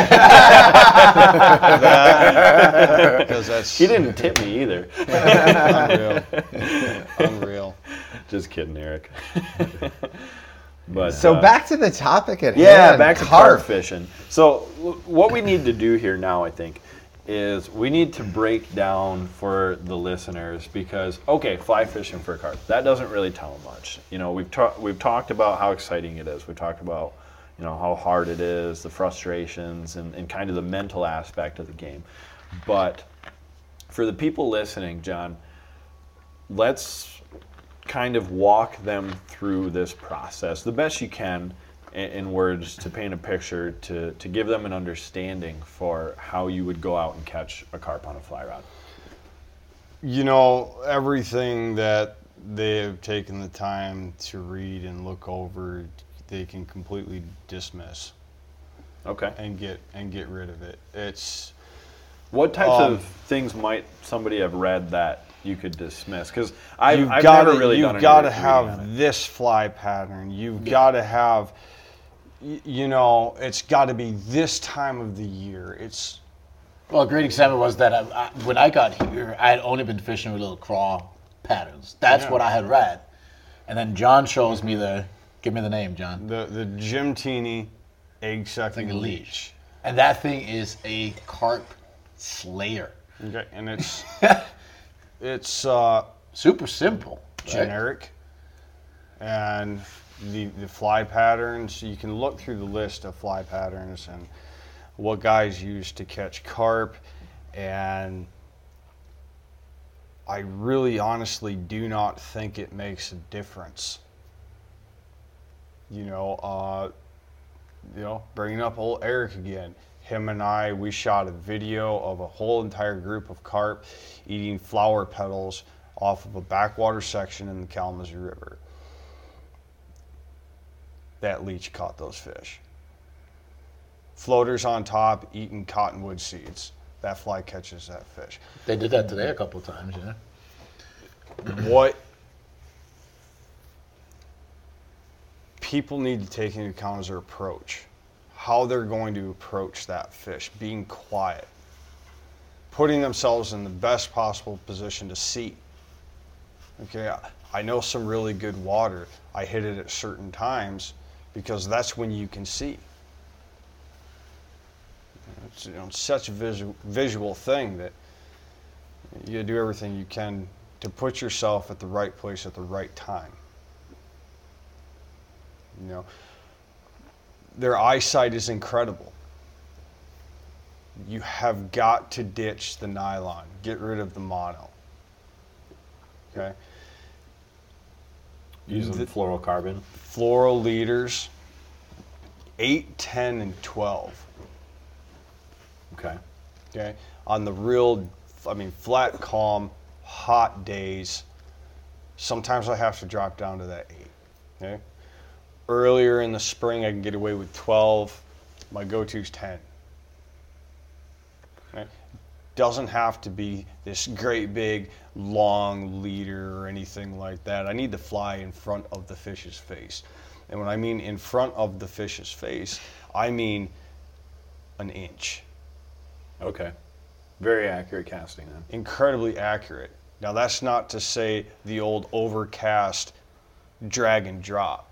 Because that's
he didn't tip me either.
unreal. Unreal.
Just kidding, Eric. But
So
uh,
back to the topic at
Yeah,
hand.
back to carp fishing. So w- what we need to do here now, I think, is we need to break down for the listeners because, okay, fly fishing for carp, that doesn't really tell them much. You know, we've, ta- we've talked about how exciting it is. We've talked about, you know, how hard it is, the frustrations, and, and kind of the mental aspect of the game. But for the people listening, John, let's kind of walk them through this process the best you can in, in words to paint a picture to, to give them an understanding for how you would go out and catch a carp on a fly rod.
You know, everything that they have taken the time to read and look over, they can completely dismiss
Okay.
and get and get rid of it. It's
What types
Um,
of things might somebody have read that you could dismiss? Because I've,
you've
I've
gotta,
never really
you've
done any
got to
reading on
have
it.
this fly pattern. You've got to have, y- you know, it's got to be this time of the year. It's
Well, a great example was that I, I, when I got here, I had only been fishing with little craw patterns. That's
Yeah.
what I had read. And then John shows me the, give me the name, John.
the the Jim Teeny egg sucking
Like a
leech.
leech. And that thing is a carp slayer.
Okay, and it's it's uh,
Super simple. right?
generic, and the the fly patterns. You can look through the list of fly patterns and what guys use to catch carp, and I really honestly do not think it makes a difference. You know, uh, you know, bringing up old Eric again. Him and I, we shot a video of a whole entire group of carp eating flower petals off of a backwater section in the Kalamazoo River. That leech caught those fish. Floaters on top eating cottonwood seeds. That fly catches that fish.
They did that today a couple of times, yeah.
What people need to take into account is their approach. How they're going to approach that fish. Being quiet. Putting themselves in the best possible position to see. Okay, I- I know some really good water. I hit it at certain times because that's when you can see. It's, you know, it's such a visual, visual thing that you do everything you can to put yourself at the right place at the right time. You know, their eyesight is incredible. you have got to ditch the nylon. Get rid of the mono. Okay?
Using
The-
fluorocarbon.
Fluoro leaders, eight, ten, and twelve.
Okay.
Okay? On the real, I mean, flat, calm, hot days, sometimes I have to drop down to that eight. Okay? Earlier in the spring, I can get away with twelve. My go-to is ten. Okay? Doesn't have to be this great big long leader or anything like that. I need to fly in front of the fish's face. And when I mean in front of the fish's face, I mean an inch.
Okay. Very accurate casting then.
Incredibly accurate. Now that's not to say the old overcast drag and drop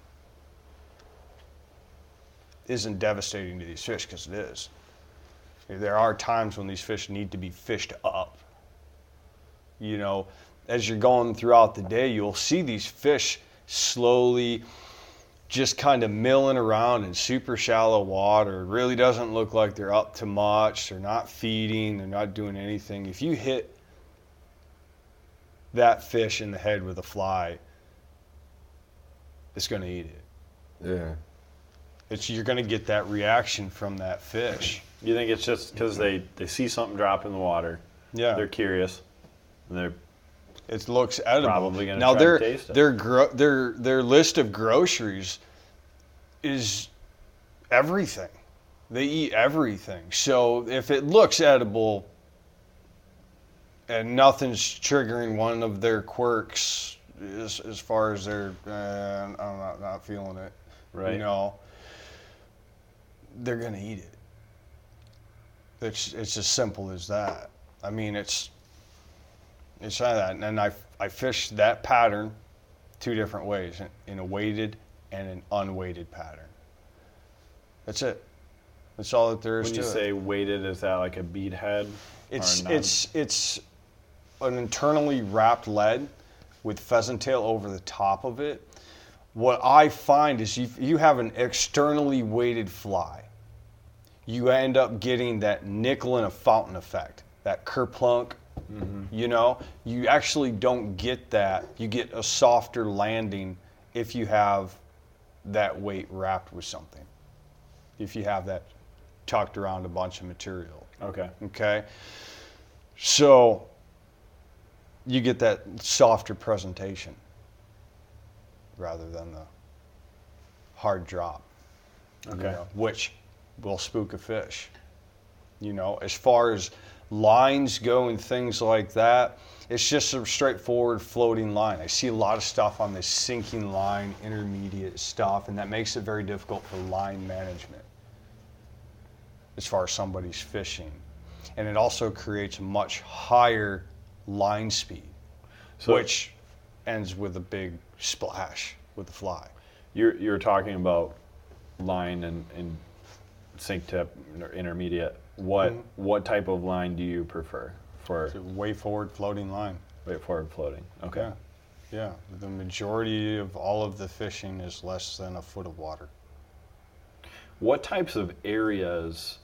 isn't devastating to these fish, because it is. There are times when these fish need to be fished up. You know, as you're going throughout the day, you'll see these fish slowly just kind of milling around in super shallow water. It really doesn't look like they're up to much. They're not feeding. They're not doing anything. If you hit that fish in the head with a fly, it's going to eat it.
Yeah.
It's, you're going to get that reaction from that fish.
You think it's just because they, they see something drop in the water,
Yeah.
they're curious, and they're
It looks edible.
Probably gonna
now
try to
their
taste it.
their gro- their their list of groceries is everything. They eat everything. So if it looks edible and nothing's triggering one of their quirks as as far as their uh, I'm not, not feeling it.
Right.
You know, they're gonna eat it. It's it's as simple as that. I mean, it's it's like that, and I I fish that pattern two different ways, in a weighted and an unweighted pattern. That's it. That's all that there is
when
to
you
it.
say weighted, is that like a bead head?
It's
or non-
it's it's an internally wrapped lead with pheasant tail over the top of it. What I find is if you have an externally weighted fly, you end up getting that nickel in a fountain effect, that kerplunk.
Mm-hmm.
You know, you actually don't get that. You get a softer landing if you have that weight wrapped with something. If you have that tucked around a bunch of material.
Okay.
Okay? So you get that softer presentation rather than the hard drop. you
Okay.
know, which will spook a fish. You know, as far as lines go and things like that, it's just a straightforward floating line. I see a lot of stuff on this sinking line, intermediate stuff, and that makes it very difficult for line management as far as somebody's fishing. And it also creates a much higher line speed,
So
which ends with a big splash with the fly.
you're you're talking about line and, and sink tip or intermediate. What
Mhm.
what type of line do you prefer for
It's a way forward floating line.
wait forward floating? Okay.
Yeah. Yeah. The majority of all of the fishing is less than a foot of water.
What types of areas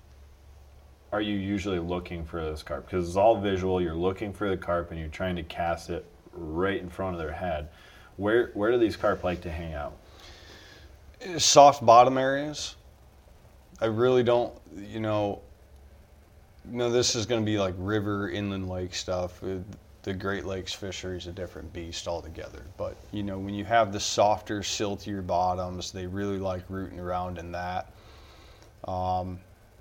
are you usually looking for this carp? Because it's all visual. You're looking for the carp and you're trying to cast it right in front of their head. Where where do these carp like to hang out?
Soft bottom areas. I really don't, you know, no, this is going to be like river, inland lake stuff. Uh, The Great Lakes fishery is a different beast altogether. But, you know, when you have the softer, siltier bottoms, they really like rooting around in that. Um,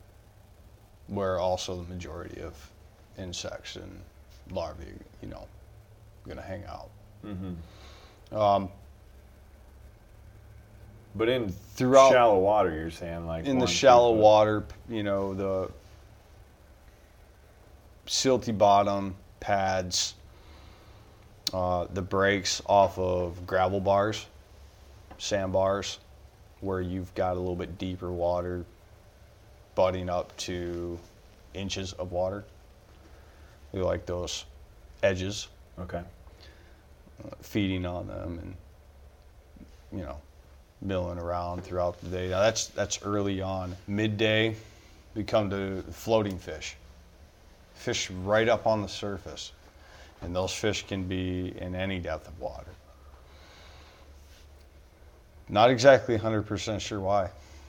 where also the majority of insects and larvae, you know, going to hang out.
Mm-hmm.
Um,
But in
Throughout-
shallow water, you're saying like
in the
one, two
shallow
foot.
water, you know, the silty bottom pads, uh, the breaks off of gravel bars, sandbars, where you've got a little bit deeper water butting up to inches of water. We like those edges,
Okay.
uh, feeding on them and, you know, milling around throughout the day. Now that's that's early on. Midday,
become the floating fish. Fish right up on the surface. And those fish can be in any depth of water. Not exactly one hundred percent sure why.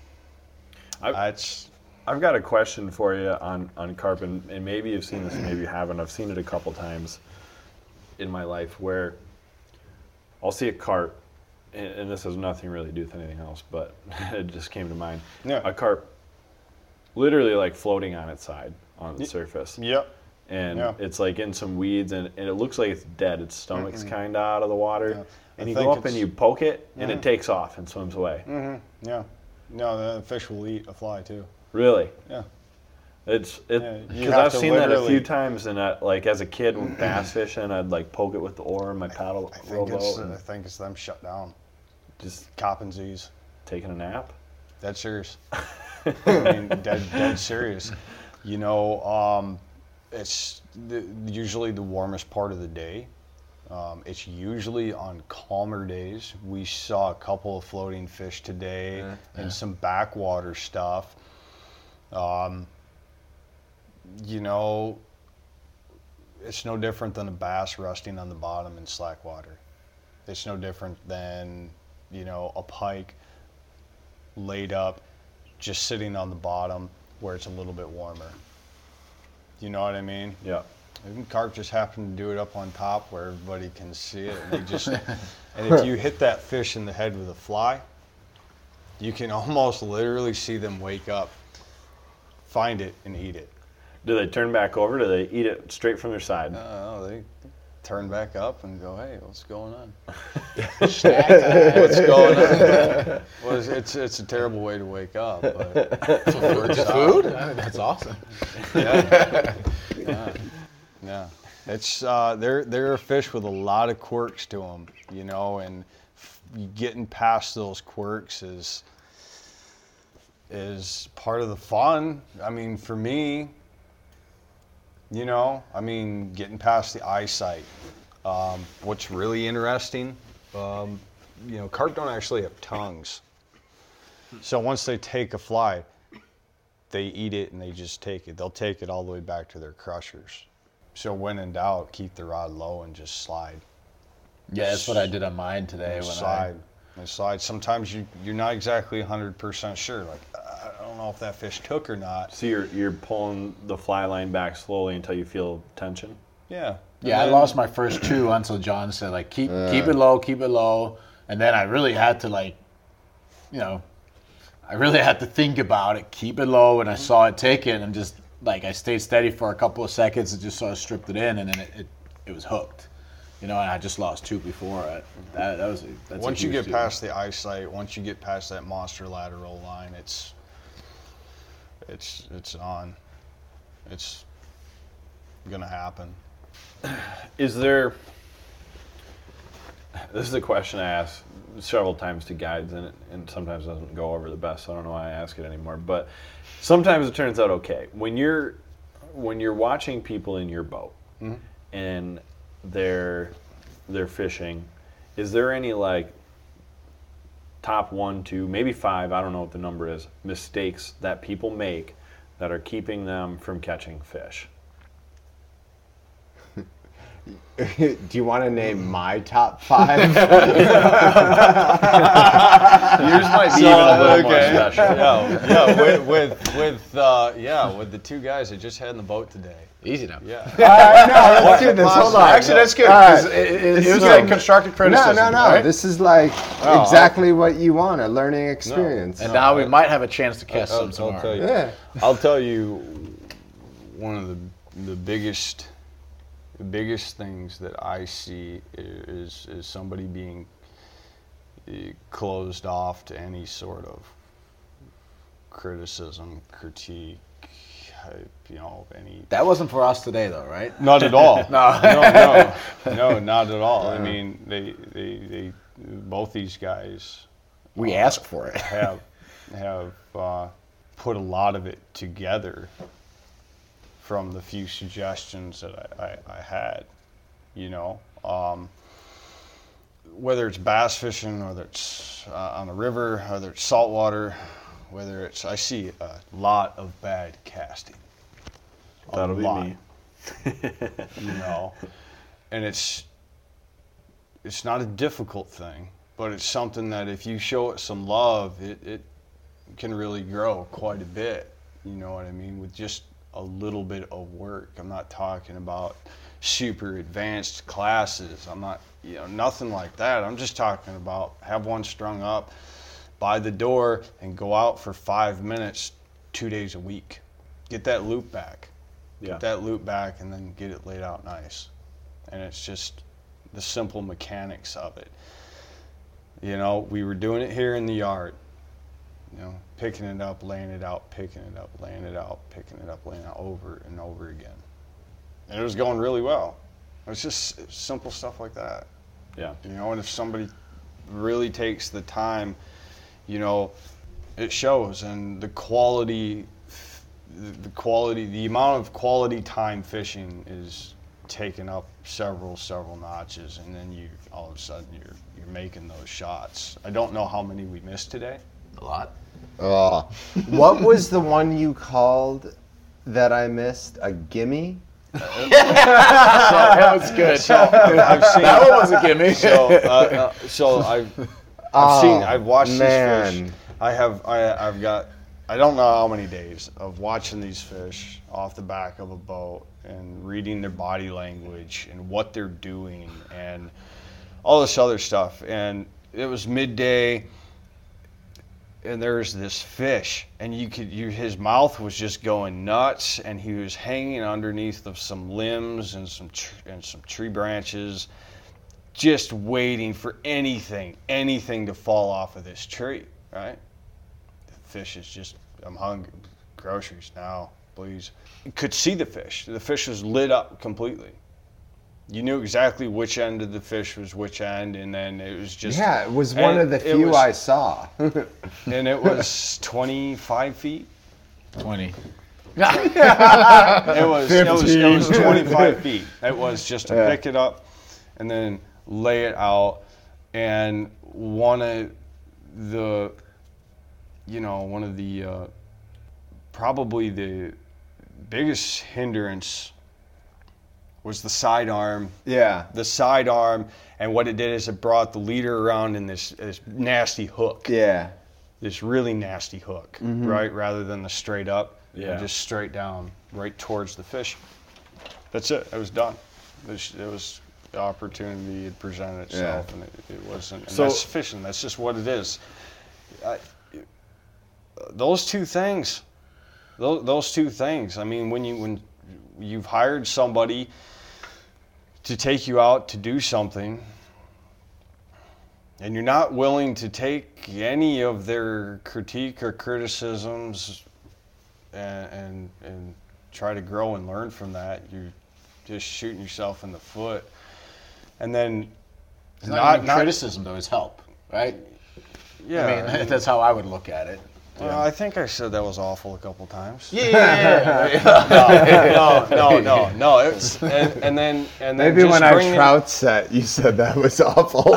I,
It's,
I've got a question for you on, on carp, and, and maybe you've seen this, maybe you haven't. I've seen it a couple times in my life where I'll see a carp, and, and this has nothing really to do with anything else, but it just came to mind.
Yeah.
A carp literally like floating on its side on the surface.
yep.
And
Yeah.
it's like in some weeds, and, and it looks like it's dead. Its stomach's
Mm-mm.
kind of out of the water.
Yeah.
And
I
you
think
go up and
it's-
you poke it, and
Mhm.
it takes off and swims away.
Mm-hmm. Yeah. No, the fish will eat a fly too.
Really?
Yeah.
It's it
Yeah, you
because
have
I've
to
seen that a
literally-
few times, and I, like as a kid when bass fishing, I'd like poke it with the oar in my paddle
I think
rowboat
it's
and
I think it's them shut down.
just
Coppinsies.
taking a nap.
Dead serious. I mean, dead, dead serious. You know, um, it's the, usually the warmest part of the day. Um, it's usually on calmer days. We saw a couple of floating fish today
Yeah,
and some backwater stuff. Um, you know, it's no different than a bass resting on the bottom in slack water. It's no different than, you know, a pike laid up, just sitting on the bottom where it's a little bit warmer. You know what I mean?
Yeah.
Even carp just happened to do it up on top where everybody can see it. And, they just, and if you hit that fish in the head with a fly, you can almost literally see them wake up, find it, and eat it.
Do they turn back over? Do they eat it straight from their side?
No, they turn back up and go, "Hey, what's going on?
Snack time.
What's going on?" Well, it's, it's it's a terrible way to wake up, but it works out.
Food? I mean, that's awesome.
Yeah. yeah. Yeah. It's uh, they're they're a fish with a lot of quirks to them, you know, and f- getting past those quirks is is part of the fun. I mean, for me, you know, I mean, getting past the eyesight. Um, what's really interesting, um, you know, carp don't actually have tongues. So once they take a fly, they eat it and they just take it. They'll take it all the way back to their crushers. So when in doubt, keep the rod low and just slide.
Yeah, that's what I did on mine today. When
slide. And slide. Sometimes you, you're not exactly one hundred percent sure. Like, I don't know if that fish took or not.
So you're you're pulling the fly line back slowly until you feel tension.
Yeah.
I, yeah,
And
I
then-
lost my first two until John said, like, keep keep it low, keep it low. And then I really had to, like, you know, I really had to think about it, keep it low, and I saw it take it, and just, like, I stayed steady for a couple of seconds and just sort of stripped it in, and then it, it, it was hooked. You know, and I just lost two before it. That, that was a, that's
Once
a
you
huge
get
deal.
past the eyesight, once you get past that monster lateral line, it's it's it's on. It's gonna happen.
Is there? This is a question I ask several times to guides, and it, and sometimes it doesn't go over the best. So I don't know why I ask it anymore. But sometimes it turns out okay. When you're when you're watching people in your boat
Mhm.
and they're they're fishing, is there any like top one, two, maybe five? I don't know what the number is. Mistakes that people make that are keeping them from catching fish.
Do you want to name my top five?
Yours might be even a little more special.
Yeah, yeah. With with, with uh, yeah, with the two guys I just had in the boat today.
Easy now.
Yeah.
All right, no, let's do this. Hold on.
Actually, that's good.
All right.
'Cause It, it,
This
it was
is
like
good.
constructive
No,
criticism.
no, no.
right?
This is like
Oh,
exactly what you want, a learning experience.
And now we might have a chance to catch
I'll,
some
I'll
tomorrow.
tell you.
Yeah.
I'll tell you one of the the biggest the biggest things that I see is is somebody being eh, closed off to any sort of criticism, critique, uh, you know, any.
That wasn't for us today, though, right?
Not at all.
No.
no, no, no, not at all. I mean, they, they, they, both these guys
We asked for it.
have have uh, put a lot of it together from the few suggestions that I, I, I had. You know, um, whether it's bass fishing, whether it's uh, on the river, whether it's saltwater, Whether it's, I see a lot of bad casting. A
That'll
lot,
be me.
you know, and it's it's not a difficult thing, but it's something that if you show it some love, it, it can really grow quite a bit. You know what I mean? With just a little bit of work. I'm not talking about super advanced classes. I'm not, you know, nothing like that. I'm just talking about have one strung up by the door and go out for five minutes, two days a week. Get that loop back.
Yeah.
Get that loop back and then get it laid out nice. And it's just the simple mechanics of it. You know, we were doing it here in the yard. You know, picking it up, laying it out, picking it up, laying it out, picking it up, laying it out over and over again. And it was going really well. It's just simple stuff like that.
Yeah.
You know, and if somebody really takes the time, you know, it shows. And the quality, the quality, the amount of quality time fishing is taken up several, several notches. And then you, all of a sudden, you're you're making those shots. I don't know how many we missed today.
A lot.
Oh. What was the one you called that I missed? A gimme?
That was good.
So I've seen
That one was a gimme.
So, uh, uh, so I've, I've
Oh,
seen, I've watched
man.
these fish. I have, I, I've got, I don't know how many days of watching these fish off the back of a boat and reading their body language and what they're doing and all this other stuff. And it was midday, and there's this fish, and you could, you, his mouth was just going nuts, and he was hanging underneath of some limbs and some tr- and some tree branches, just waiting for anything, anything to fall off of this tree, right? The fish is just, I'm hungry, groceries now, please. You could see the fish. The fish was lit up completely. You knew exactly which end of the fish was which end, and then it was just...
Yeah, it was one
and
of the
it
few
was-
I saw.
And it was twenty-five feet.
twenty.
It was, it was, it was twenty-five feet. It was just to
Yeah.
pick it up and then lay it out. And one of the, you know, one of the, uh, probably the biggest hindrance was the sidearm.
Yeah.
The sidearm, and what it did is it brought the leader around in this, this nasty hook.
Yeah.
This really nasty hook, right? Rather than the straight up.
Yeah.
Just straight down, right towards the fish. That's it. It was done. It was, it was the opportunity had presented itself, and it, it wasn't. And
So-
that's fishing. That's just what it is. I, those two things. Those, those two things. I mean, when you when you've hired somebody to take you out to do something, and you're not willing to take any of their critique or criticisms and, and and try to grow and learn from that, you're just shooting yourself in the foot. And then
It's not, even criticism, though. It's help, right?
yeah,
I mean, that's how I would look at it.
well, I think I said that was awful a couple times.
Yeah.
no, no, no, no. It's and, and then and then
Maybe
just
when I
bringing-
trout set, you said that was awful.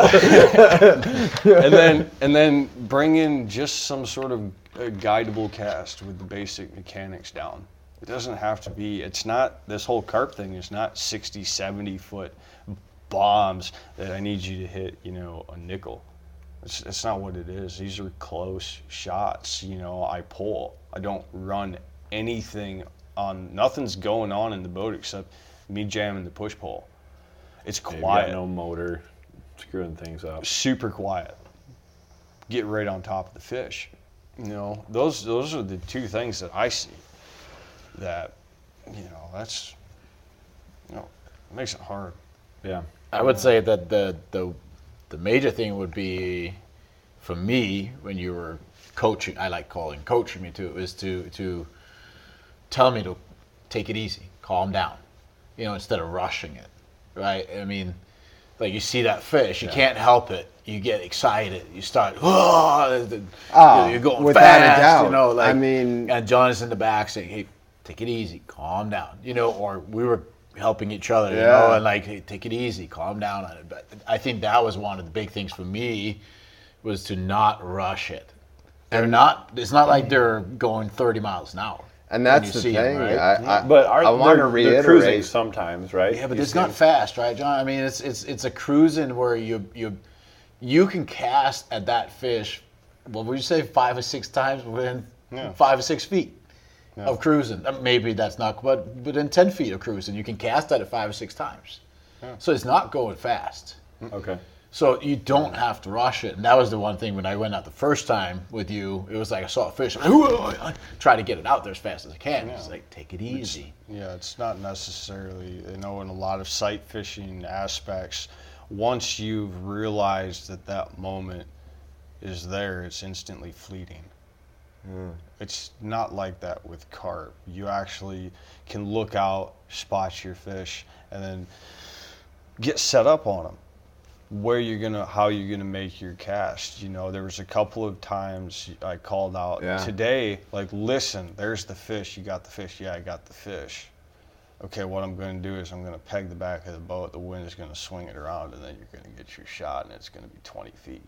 and then and then bring in just some sort of a guidable cast with the basic mechanics down. It doesn't have to be, it's not, this whole carp thing is not sixty, seventy foot bombs that I need you to hit, you know, a nickel. It's, it's not what it is. These are close shots, you know, I pull. I don't run anything on, nothing's going on in the boat except me jamming the push pole. It's
You've got
quiet.
no motor screwing things up.
Super quiet. Get right on top of the fish. You know, those those are the two things that I see. That, you know, that's, you know, it makes it hard.
Yeah.
I would say that the the the major thing would be, for me, when you were coaching, I like calling coaching me too, is to to tell me to take it easy, calm down, you know, instead of rushing it, right? I mean, like you see that fish, you can't help it. You get excited. You start, oh,
Oh,
you're going
without
fast,
a doubt.
you know. Like,
I mean-
and Jonas in the back saying, "Hey, take it easy, calm down," you know. Or we were helping each other, you
Yeah.
know, and like, "Hey, take it easy, calm down on it." But I think that was one of the big things for me, was to not rush it. They're not. It's not like they're going thirty miles an hour.
And that's
you
the
see
thing.
them, right?
I, I,
But are,
I want to
they're, they're cruising
reiterate.
sometimes, right?
Yeah, but
You
it's
see
not
them-
fast, right, John? I mean, it's it's it's a cruising where you you you can cast at that fish. What would you say, five or six times within
Yeah.
five or six feet of cruising? Uh, Maybe that's not, but within ten feet of cruising, you can cast at it five or six times. So it's not going fast.
Okay.
So you don't have to rush it. And that was the one thing when I went out the first time with you, it was like I saw a fish. I'm like, "Whoa," I try to get it out there as fast as I can. It's like, take it easy.
Yeah, it's not necessarily, you know, in a lot of sight fishing aspects, once you've realized that that moment is there, it's instantly fleeting. It's not like that with carp. You actually can look out, spot your fish, and then get set up on them. Where you're gonna, how you're gonna make your cast. You know, there was a couple of times I called out
Yeah.
today, like, listen, there's the fish. You got the fish? Yeah, I got the fish. Okay, what I'm gonna do is I'm gonna peg the back of the boat. The wind is gonna swing it around, and then you're gonna get your shot, and it's gonna be twenty feet.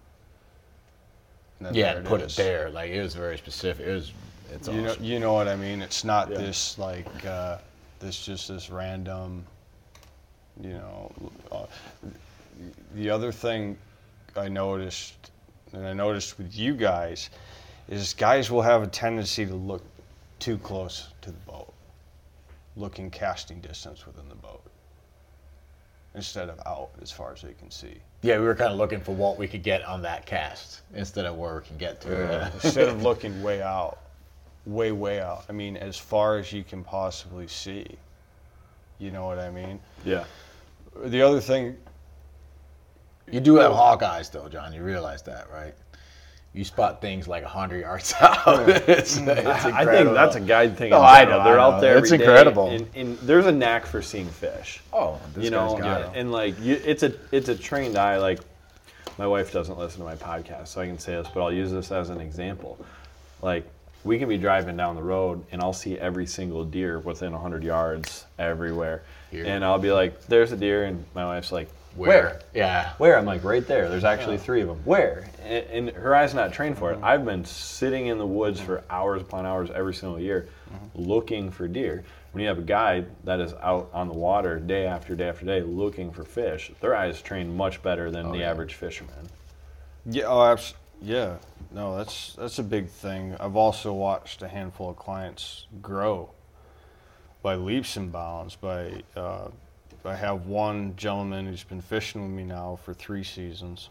And then
Yeah,
there
and put
is.
it there. Like, it was very specific. It was, it's
You know,
awesome.
you know what I mean? It's not
Yeah.
this like uh, this just this random. You know, uh, the other thing I noticed, and I noticed with you guys, is guys will have a tendency to look too close to the boat, looking casting distance within the boat, instead of out as far as they can see.
Yeah, we were kind of looking for what we could get on that cast instead of where we can get to.
Yeah.
Instead of looking way out, way, way out. I mean, as far as you can possibly see. You know what I mean?
Yeah.
The other thing,
You do have hawk eyes, though, John. You realize that, right? You spot things like one hundred yards out. it's, it's
I think that's a guide thing.
No,
in
I
general.
know,
They're
I
out
know.
there
It's
every day,
incredible.
And, and there's a knack for seeing fish.
Oh, this
you
guy's
know,
got it.
and like you, it's a it's a trained eye. Like my wife doesn't listen to my podcast, so I can say this, but I'll use this as an example. Like we can be driving down the road, and I'll see every single deer within one hundred yards everywhere,
Here.
and I'll be like, "There's a deer," and my wife's like,
Where?
"Where?"
Yeah.
Where? I'm like, right there. There's actually three of them. Where? And, and her eye's not trained for it. I've been sitting in the woods for hours upon hours every single year looking for deer. When you have a guide that is out on the water day after day after day looking for fish, their eyes train much better than the
yeah.
average fisherman.
yeah, oh, abs- yeah, no, that's that's a big thing. I've also watched a handful of clients grow by leaps and bounds. By uh, I have one gentleman who's been fishing with me now for three seasons.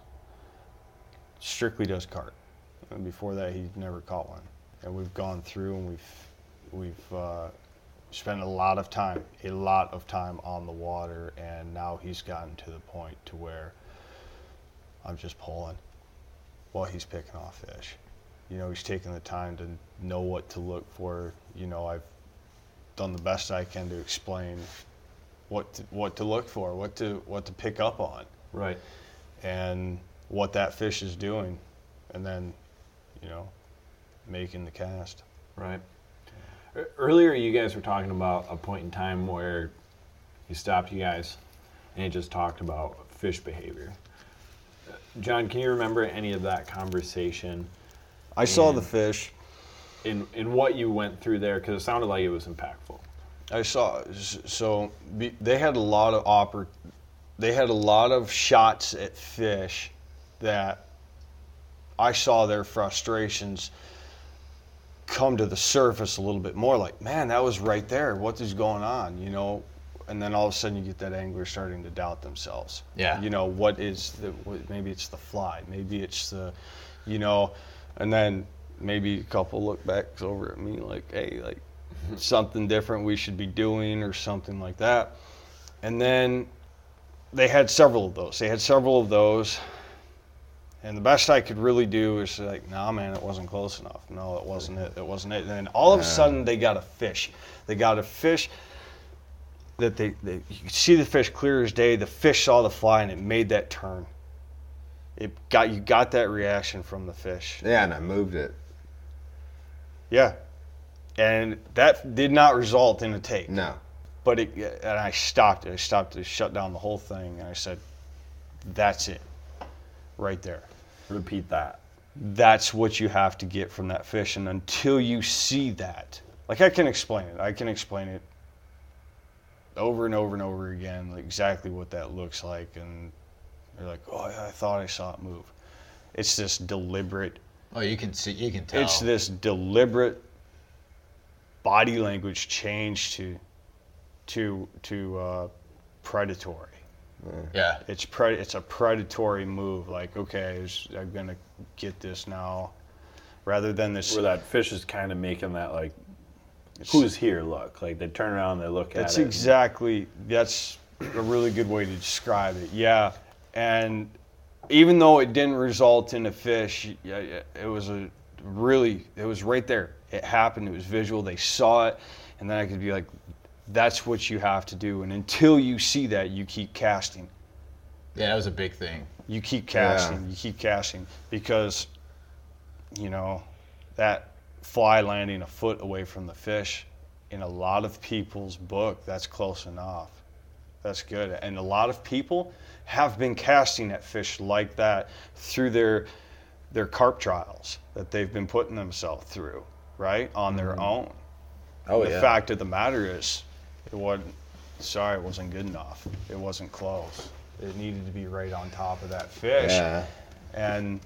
Strictly does carp, and before that he'd never caught one. And we've gone through and we've we've uh, spent a lot of time, a lot of time on the water, and now he's gotten to the point to where I'm just pulling while he's picking off fish. You know, he's taking the time to know what to look for. You know, I've done the best I can to explain what to, what to look for, what to what to pick up on,
Right.
and what that fish is doing, and then, you know, making the cast.
Right. E- Earlier, you guys were talking about a point in time where he stopped you guys and he just talked about fish behavior. Uh, John, can you remember any of that conversation
I saw
And-
the fish.
in, in what you went through there? Because it sounded like it was impactful.
I saw so be, they had a lot of oppor- they had a lot of shots at fish that I saw their frustrations come to the surface a little bit more. Like, man, that was right there. What is going on? You know, and then all of a sudden you get that angler starting to doubt themselves.
Yeah.
You know, what is the? what- Maybe it's the fly. Maybe it's the, you know, and then maybe a couple look backs over at me like, hey, like. something different we should be doing or something like that. And then they had several of those. They had several of those. And the best I could really do is like, nah, man, it wasn't close enough. No, it wasn't it. It wasn't it. And then all of a sudden they got a fish. They got a fish that they, they you could see the fish clear as day. The fish saw the fly and it made that turn. It got you got that reaction from the fish.
Yeah, and I moved it.
Yeah. And that did not result in a take.
No.
But it, and I stopped it. I stopped it, shut down the whole thing, and I said, "That's it, right there."
Repeat that.
that's what you have to get from that fish. And until you see that, like I can explain it. I can explain it over and over and over again, like exactly what that looks like. And you're like, oh, yeah, I thought I saw it move. It's this deliberate.
Oh, you can see, you can tell.
It's this deliberate body language change to to to uh, predatory.
Yeah.
It's pre- It's a predatory move. Like, okay, I'm gonna get this now, rather than this.
Where that fish is kind of making that like, who's here? Look, like they turn around, they look at it.
That's exactly. That's a really good way to describe it. Yeah, and even though it didn't result in a fish, yeah, it was a really. It was right there. It happened. It was visual. They saw it, and then I could be like, that's what you have to do. And until you see that, you keep casting.
Yeah, that was a big thing.
You keep casting.
Yeah.
You keep casting because, you know, that fly landing a foot away from the fish, in a lot of people's book, that's close enough. That's good. And a lot of people have been casting at fish like that through their their carp trials that they've been putting themselves through, right, on their own.
Oh,
the
yeah.
fact of the matter is, it wasn't. Sorry, it wasn't good enough. It wasn't close. It needed to be right on top of that fish.
Yeah.
And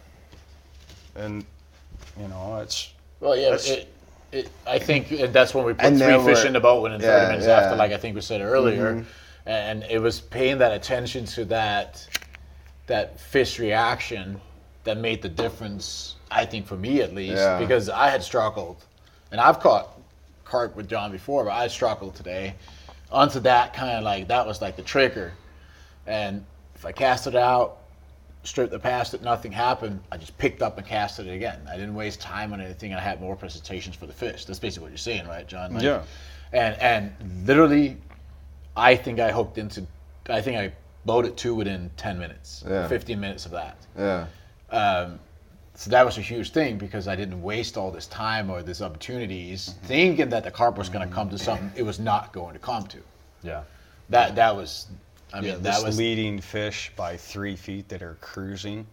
and you know, it's
Well, yeah,
That's-
it, it, I think and that's when we put
And
three
there
fish
were-
in the boat when in
yeah,
thirty minutes
yeah.
after, like I think we said earlier, and it was paying that attention to that that fish reaction that made the difference. I think for me at least,
Yeah.
because I had struggled, and I've caught carp with John before, but I struggled today. Onto that kind of like that was like the trigger, and if I cast it out, stripped it past it, nothing happened. I just picked up and casted it again. I didn't waste time on anything, and I had more presentations for the fish. That's basically what you're saying, right, John? Like,
Yeah.
And and literally, I think I hooked into. I think I boated two within ten minutes,
Yeah.
fifteen minutes of that.
Yeah.
Um, so that was a huge thing because I didn't waste all this time or these opportunities
Mm-hmm.
thinking that the carp was going to come to something it was not going to come to.
Yeah.
That that was. I mean,
yeah,
that
this
was
leading fish by three feet that are cruising.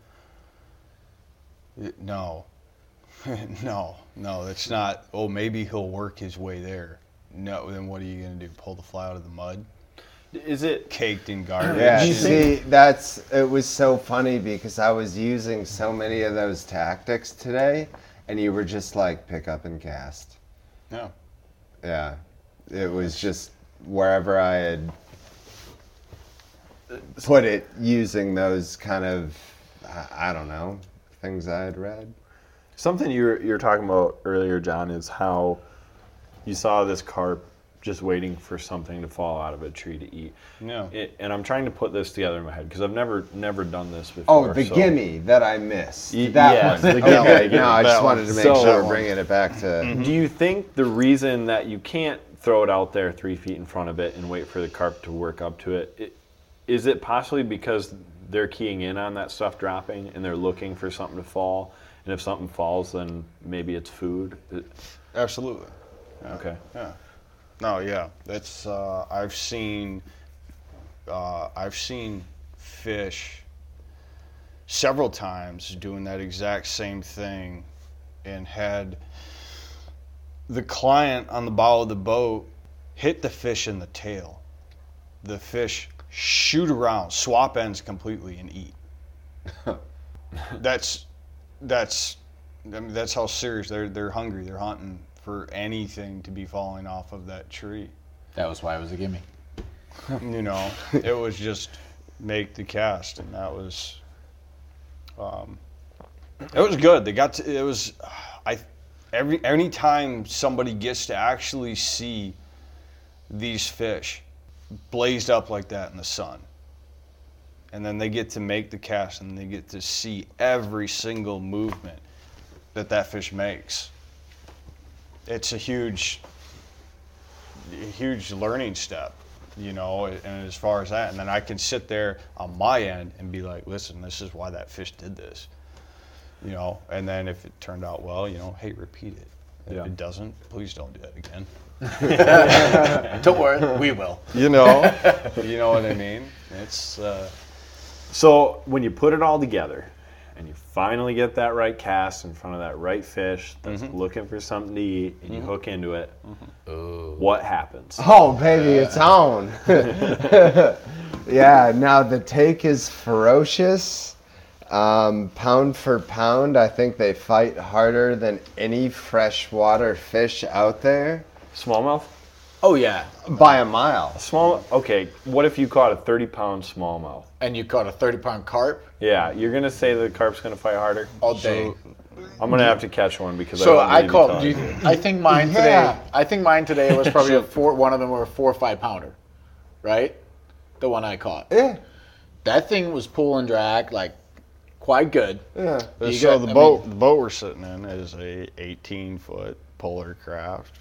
It- No, no, no. It's not. Oh, maybe he'll work his way there. No, then what are you gonna do? Pull the fly out of the mud?
Is it?
Caked in garbage.
Yeah,
you
see, that's it was so funny because I was using so many of those tactics today, and you were just like pick up and cast.
No.
Yeah, it was just wherever I had put it, using those kind of I, I don't know things I had read.
Something you were, you were talking about earlier, John, is how you saw this carp just waiting for something to fall out of a tree to eat.
No.
It, and I'm trying to put this together in my head because I've never never done this before.
Oh, the
so-
gimme that I missed.
Y-
that
yes,
one.
the gimme,
okay,
the gimme,
no, I just
that
wanted
one.
to make
So-
sure we're bringing it back to.
Do you think the reason that you can't throw it out there three feet in front of it and wait for the carp to work up to it, it is it possibly because they're keying in on that stuff dropping and they're looking for something to fall? And if something falls, then maybe it's food? It-
Absolutely. Yeah.
Okay.
Yeah. No, yeah. That's uh, I've seen uh, I've seen fish several times doing that exact same thing and had the client on the bow of the boat hit the fish in the tail. The fish shoot around, swap ends completely and eat. that's that's I mean, that's how serious they're they're hungry. They're hunting for anything to be falling off of that tree.
that was why it was a gimme.
You know, it was just make the cast, and that was, um, it was good. They got to, it was, I, every any time somebody gets to actually see these fish blazed up like that in the sun, and then they get to make the cast, and they get to see every single movement that that fish makes. It's a huge, huge learning step, you know, and as far as that, and then I can sit there on my end and be like, listen, this is why that fish did this, you know, and then if it turned out well, you know, hey, repeat it. If
Yeah.
it doesn't, please don't do that again.
Don't worry, we will.
You know, you know what I mean? It's, uh,
So when you put it all together and you finally get that right cast in front of that right fish that's
Mm-hmm.
looking for something to eat, and you
Mm-hmm.
hook into it,
Ooh.
what happens?
Oh, baby, it's on. Yeah, now the take is ferocious. Um, pound for pound, I think they fight harder than any freshwater fish out there
Smallmouth?
Oh yeah,
by a mile.
Small. Okay, what if you caught a thirty-pound smallmouth?
and you caught a thirty-pound carp
Yeah, you're gonna say the carp's gonna fight harder?
all day.
I'm gonna have to catch one because
So
I
I
don't
caught.
believe
Do
you
you,
telling
I think mine
Yeah.
today. I think mine today was probably a four. One of them were a four or five pounder, right? The one I caught.
Yeah,
That thing was pull and drag like quite good.
yeah.
You
so
got-
the
I
boat,
mean-
the boat we're sitting in is a eighteen foot polar craft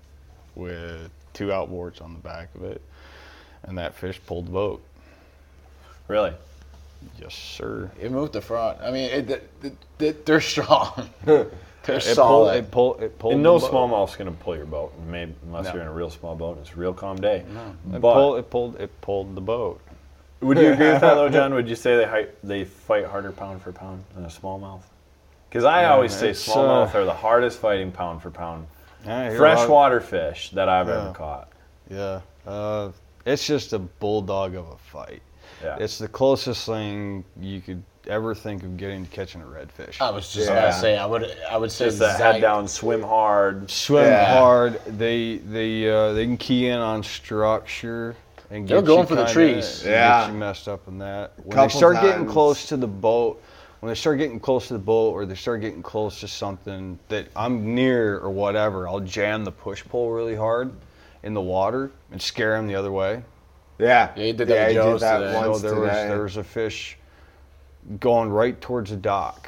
with two outboards on the back of it, and that fish pulled the boat.
Really?
Yes, sir.
It moved the front. I mean, it, it, it, it- they're strong. They're
It pulled,
solid.
it pulled. It pulled.
And no
the boat.
smallmouth's gonna pull your boat, maybe, unless
No.
you're in a real small boat and it's a real calm day.
No, it
But
pulled. It pulled. It pulled the boat.
would you agree with that though, John? Would you say they hi- they fight harder pound for pound than a smallmouth? Because I
Yeah,
always say
it's,
smallmouth
uh,
are the hardest fighting pound for pound
Yeah, I hear a lot-
freshwater fish that I've ever
Yeah.
caught.
Yeah, uh, it's just a bulldog of a fight.
Yeah.
It's the closest thing you could ever think of getting to catching a redfish.
I was just
Yeah.
gonna say. I would. I would say
Just that
Zy-
head down, swim hard.
Swim
Yeah.
hard. They they uh, they can key in on structure and
They're
get
going
you
for the
kinda-
trees.
Yeah.
Get you messed up in that. When
Couple
they start getting
times.
close to the boat, when they start getting close to the boat, or they start getting close to something that I'm near or whatever, I'll jam the push pole really hard in the water and scare them the other way.
Yeah.
Yeah, he did that with
he
Jonas
did that
today.
So
once
there was
today.
there was a fish going right towards the dock.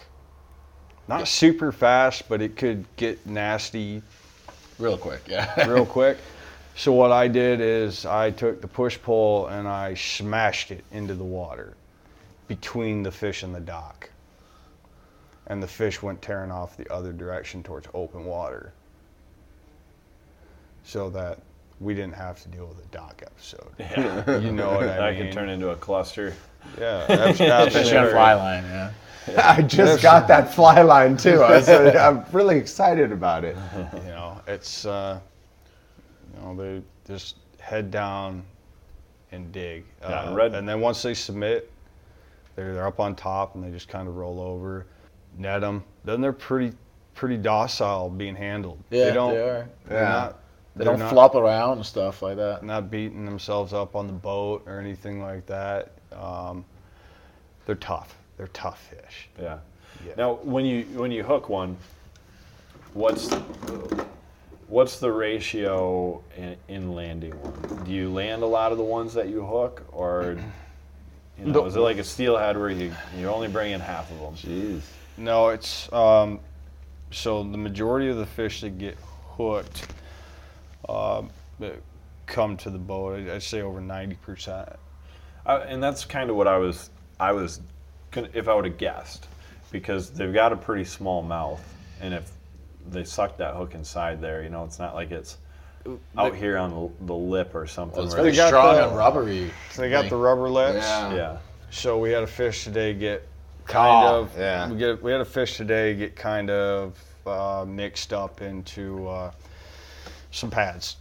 Not super fast, but it could get nasty
real quick. Yeah.
real quick. So what I did is I took the push pole and I smashed it into the water between the fish and the dock. And the fish went tearing off the other direction towards open water. So that we didn't have to deal with a dock episode.
Yeah.
You know what I
that
mean?
can turn into a cluster.
Yeah, abs-
Fish on
absolutely.
fly line. Yeah.
I just got that fly line too. I was, uh, I'm really excited about it.
You know, it's uh, you know they just head down and dig.
Yeah,
Uh,
and red-
and then once they submit, they're they're up on top and they just kind of roll over, net them. Then they're pretty pretty docile being handled.
Yeah,
they don't.
they are.
They're
Yeah.
not.
They
they're
don't
not,
flop around and stuff like that.
Not beating themselves up on the boat or anything like that. Um, they're tough. They're tough fish.
Yeah.
Yeah.
Now, when you when you hook one, what's what's the ratio in, in landing one? Do you land a lot of the ones that you hook, or you know,
No.
is it like a steelhead where you you only bring in half of them?
Jeez.
No, it's um, so the majority of the fish that get hooked um, that come to the boat. I'd I'd say over ninety percent.
Uh, and that's kind of what I was I was gonna- if I would have guessed, because they've got a pretty small mouth, and if they suck that hook inside there, you know, it's not like it's out here on the, the lip or something.
Well, it's
where
very
They got
strong
the-
and rubbery.
So they got
thing.
the rubber lips.
Yeah.
yeah.
So we had a fish today get kind
Oh,
of
yeah.
we get we had a fish today get kind of uh, mixed up into uh, some pads,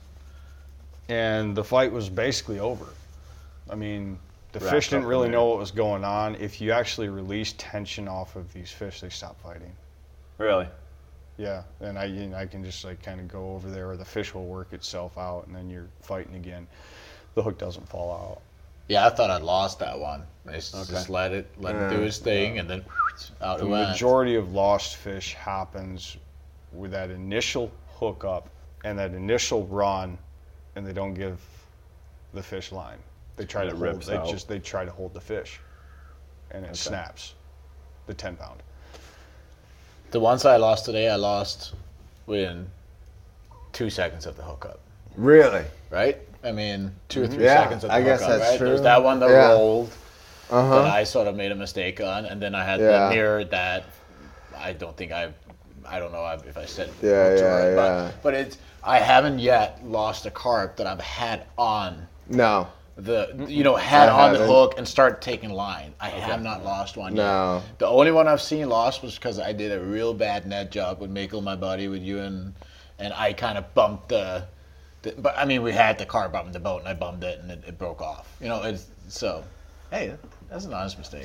and the fight was basically over. I mean, the
Wrapped
fish
up
didn't
in
really
there.
know what was going on. If you actually release tension off of these fish, they stop fighting.
Really?
Yeah, and I you know, I can just like kind of go over there, or the fish will work itself out, and then you're fighting again. The hook doesn't fall out.
Yeah, I thought I'd lost that one. I just,
Okay.
just let it let
Yeah.
it do his thing, and then out
The
it went.
majority of lost fish happens with that initial hookup and that initial run, and they don't give the fish line. They try
And
to
it
hold.
rips
They
out.
just they try to hold the fish, and it
Okay.
snaps. The ten pound.
The ones I lost today, I lost within two seconds of the hookup.
Really?
Right? I mean, two or three
Yeah,
seconds of the
I guess
hookup.
that's
right?
true.
There's that one that
Yeah.
rolled
Uh
that
huh.
I sort of made a mistake on, and then I had
Yeah.
the mirror that I don't think I, I don't know if I said
Yeah,
hooks
yeah,
right,
yeah.
but but it's I haven't yet lost a carp that I've had on
No.
the you know had
I
on the
haven't.
hook and start taking line. I have not lost one yet.
No.
The only one I've seen lost was because I did a real bad net job with Michael, my buddy, with you, and and I kind of bumped the, the. But I mean, we had the car bumping the boat, and I bumped it, and it, it broke off. You know, it's so. Hey, that's an honest mistake.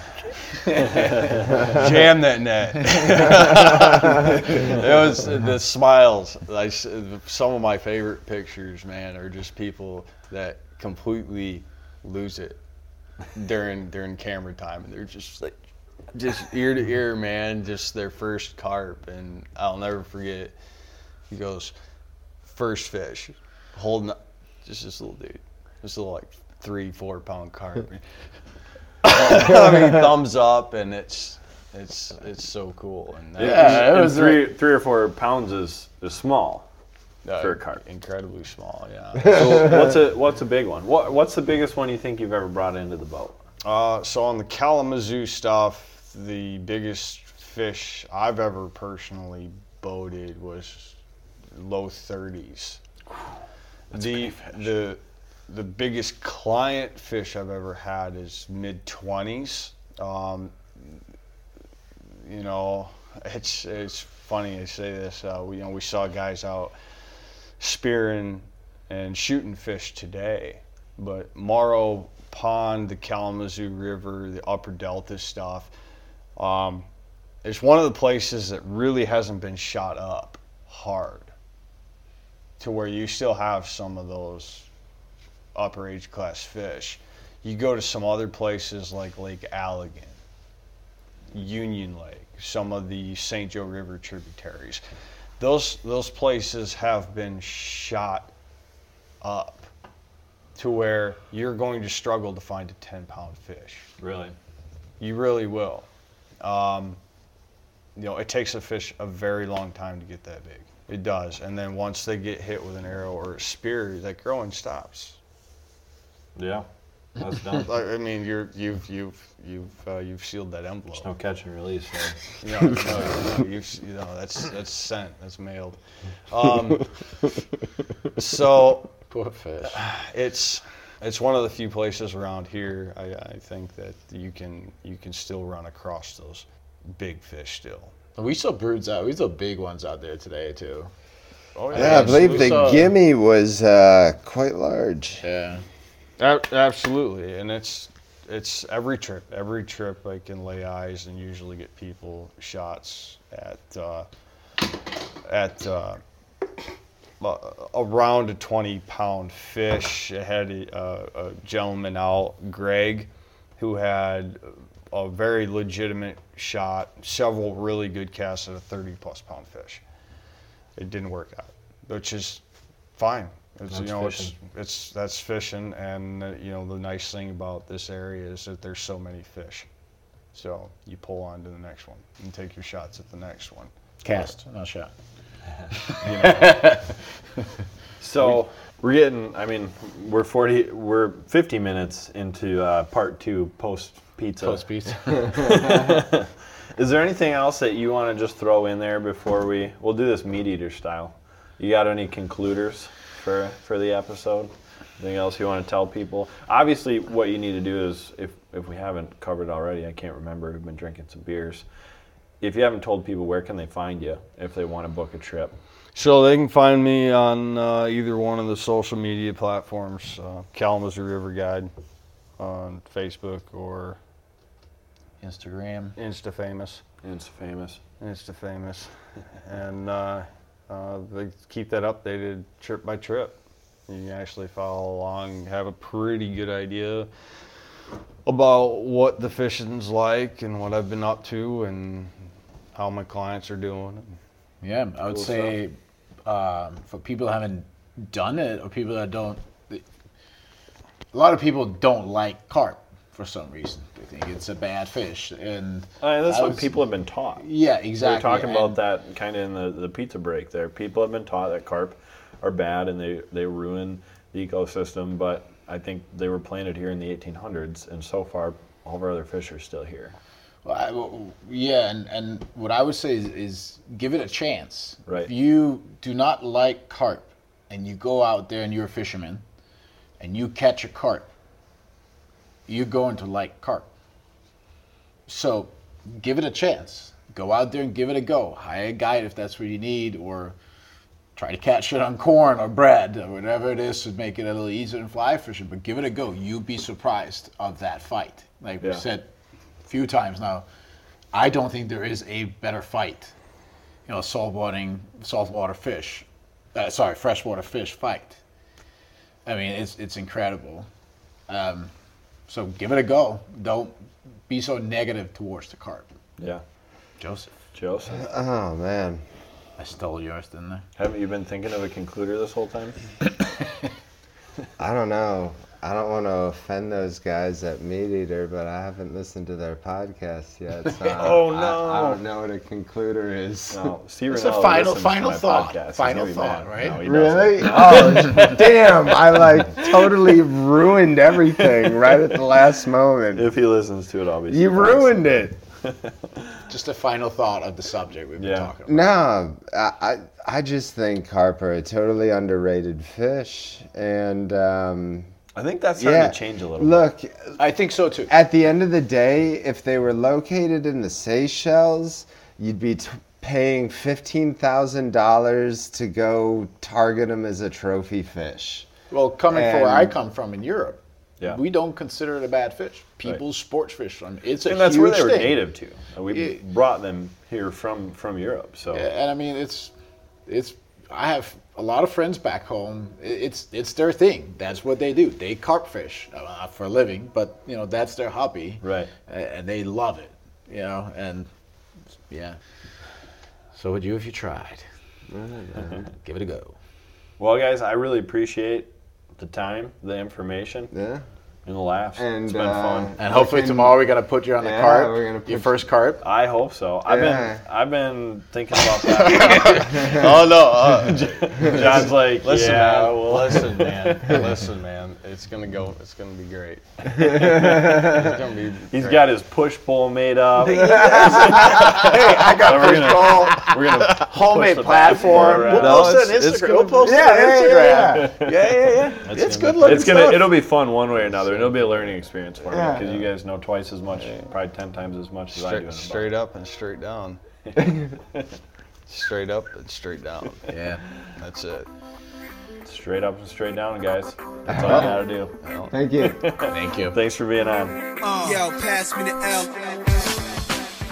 Jam that net. It was the smiles. I, some of my favorite pictures, man, are just people that completely lose it during during camera time, and they're just like, just ear to ear, man. Just their first carp, and I'll never forget. He goes, first fish, holding up, just this little dude, this little like three, four pound carp. I mean, thumbs up, and it's it's it's so cool. And that
Yeah, it
And
was
three, three or four pounds is, is small
uh,
for a carp.
incredibly small. Yeah.
So what's a what's a big one? What what's the biggest one you think you've ever brought into the boat?
Uh, so on the Kalamazoo stuff, the biggest fish I've ever personally boated was low thirties. The the the biggest client fish I've ever had is mid twenties. Um, you know, it's it's funny I say this. Uh, we you know we saw guys out spearing and shooting fish today, but Morrow Pond, the Kalamazoo River, the Upper Delta stuff, um, it's one of the places that really hasn't been shot up hard to where you still have some of those upper age class fish. You go to some other places like Lake Allegan, Union Lake, some of the Saint Joe River tributaries. Those those places have been shot up to where you're going to struggle to find a ten pound fish.
Really?
You really will. Um, you know, it takes a fish a very long time to get that big. It does. And then once they get hit with an arrow or a spear, that growing stops.
Yeah. That's done.
Like, I mean, you're you've you've you've uh, you've sealed that envelope.
There's no catch and release there.
You know, no, no, you've, you know that's that's sent. That's mailed. Um, so
Poor fish.
it's it's one of the few places around here I, I think that you can you can still run across those big fish still.
We saw broods out. We saw big ones out there today too.
Oh
Yeah, I believe the
So-
gimme was uh, quite large.
Yeah.
A- absolutely, and it's it's every trip. Every trip I can lay eyes and usually get people shots at uh, at uh, around a twenty pound fish. I had a, a gentleman out, Greg, who had a very legitimate shot, several really good casts at a thirty plus pound fish. It didn't work out, which is fine. It's,
That's
you know,
fishing.
it's it's that's fishing, and uh, you know the nice thing about this area is that there's so many fish, so you pull on to the next one and take your shots at the next one.
Cast, not shot.
You know,
So we're getting. I mean, we're forty. We're fifty minutes into uh, part two post pizza.
Post pizza.
Is there anything else that you want to just throw in there before we? We'll do this meat eater style. You got any concluders for for the episode? Anything else you want to tell people? Obviously, what you need to do is, if if we haven't covered already, I can't remember. We've been drinking some beers. If you haven't told people, where can they find you if they want to book a trip?
so they can find me on uh, either one of the social media platforms, uh, Kalamazoo River Guide on Facebook or
Instagram.
Insta Famous.
It's famous.
Insta Famous, and uh, uh, they keep that updated trip by trip. You can actually follow along, have a pretty good idea about what the fishing's like and what I've been up to and how my clients are doing.
Yeah, I would
Cool
say um, for people who haven't done it or people that don't, a lot of people don't like carp for some reason. They think it's a bad fish, and
Uh, that's
I
what
was-
people have been taught.
Yeah,
We
exactly.
were talking
and-
about that kind of in the, the pizza break there. People have been taught that carp are bad and they, they ruin the ecosystem, but I think they were planted here in the eighteen hundreds, and so far all of our other fish are still here.
Well, I, well, yeah, and, and what I would say is, is give it a chance.
Right.
If you do not like carp and you go out there and you're a fisherman, and you catch a carp, you're going to like carp. So give it a chance. Go out there and give it a go. Hire a guide if that's what you need, or try to catch it on corn or bread or whatever it is to make it a little easier than fly fishing, but give it a go. You'll be surprised of that fight. Like
Yeah.
we said a few times now, I don't think there is a better fight, you know, saltwater, saltwater fish, uh, sorry, freshwater fish fight. I mean, it's it's incredible. Um, so give it a go. Don't be so negative towards the carp.
Yeah.
Joseph,
Joseph,
Oh man.
I stole yours, didn't I?
haven't you been thinking of a concluder this whole time?
I don't know. I don't want to offend those guys at Meat Eater, but I haven't listened to their podcast yet. So
Oh,
I-
no.
I, don't know what a concluder is.
No, Steve
It's a
Rinella
final-
listens to
final
my
thought.
podcast. He's
Final
gonna be
thought,
mad.
right?
No, he
Really?
doesn't.
Oh, damn. I like totally ruined everything right at the last moment.
If he listens to it, I'll be
You
surprised.
ruined it.
Just a final thought of the subject we've been
Yeah.
talking about.
No, I, I, I just think carp are a totally underrated fish. And, um,
I think that's starting
yeah,
to change a little bit.
look,
I think so too.
at the end of the day, if they were located in the Seychelles, you'd be t- paying fifteen thousand dollars to go target them as a trophy fish.
Well, coming from where I
And-
come from in Europe,
Yeah.
we don't consider it a bad fish. People sports fish them. It's a
And that's
huge
where they were
thing.
native to. And we
Yeah.
brought them here from, from Europe. So
And I mean, it's it's. I have a lot of friends back home. I- It's it's their thing. That's what they do. They carp fish uh, for a living, but you know that's their hobby.
Right.
A- And they love it. You know, and yeah. So would you if you tried? Give it a go.
Well, guys, I really appreciate the time, the information,
Yeah.
and the laughs.
And,
It's been
uh,
fun.
And hopefully
Looking-
tomorrow we're gonna put you on the
Yeah,
carp.
we're gonna put
your
you-
first carp.
I hope so. I've
Yeah.
been I've been thinking about that.
Oh no! Uh,
John's like,
listen,
yeah,
man.
well,
Listen, man. Listen, man. It's gonna go. It's gonna be great. It's gonna be.
he's
great.
got his push pull made up.
Hey, I got
So we're
first
gonna-
call.
We're gonna push
Homemade
the
platform.
basketball
We'll
around.
No,
post it on
it's- it's
Instagram.
gonna
We'll post
be-
it
Yeah,
on
yeah,
Instagram.
yeah,
Yeah, yeah, yeah.
That's
It's
gonna
good
be-
looking
It's gonna.
stuff.
It'll be fun one way or another. It'll be a learning experience for me
Yeah.
because you guys know twice as much, probably ten times as much as I do. in
straight,
the
straight up and straight down. Straight up and straight down.
Yeah.
That's it.
boat. Straight up and straight down, guys. That's all you gotta do.
Thank you.
Thank you.
Thanks for being on.
Yo, pass me the L.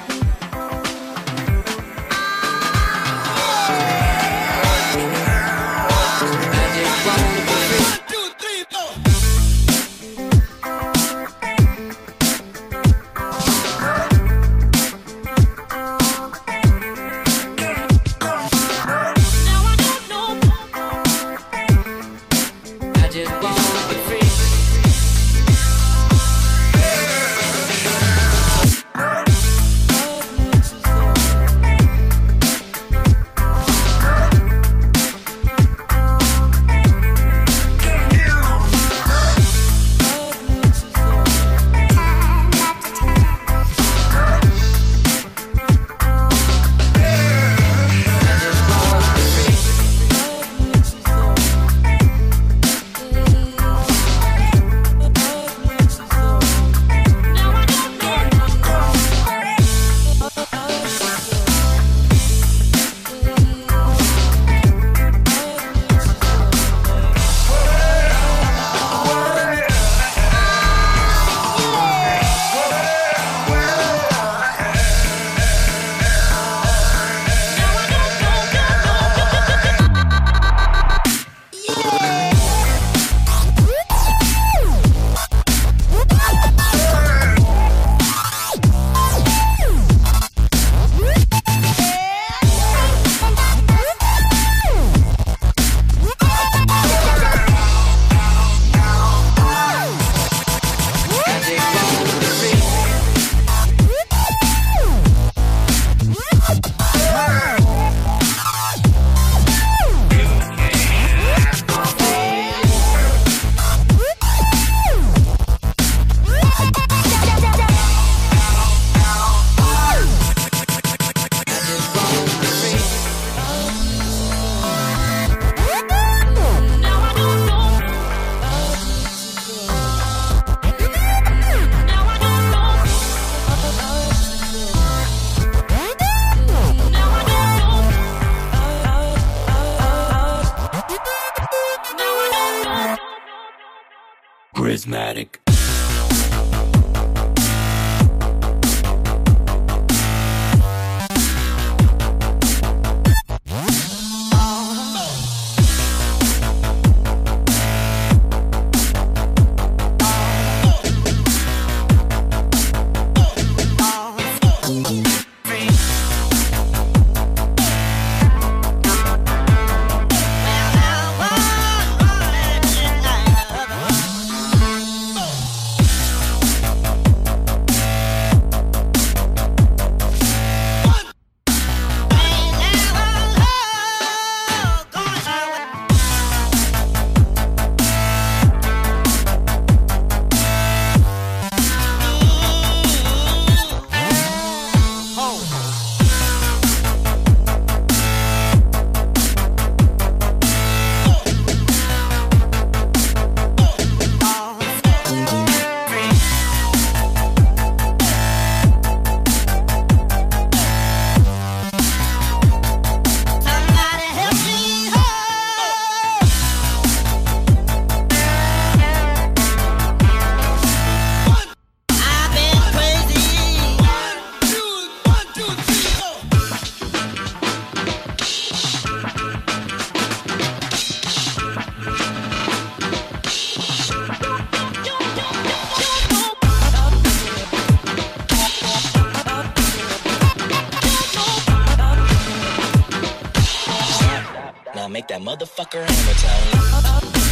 I just wanna be free.
charismatic.
Now make that motherfucker hammer time.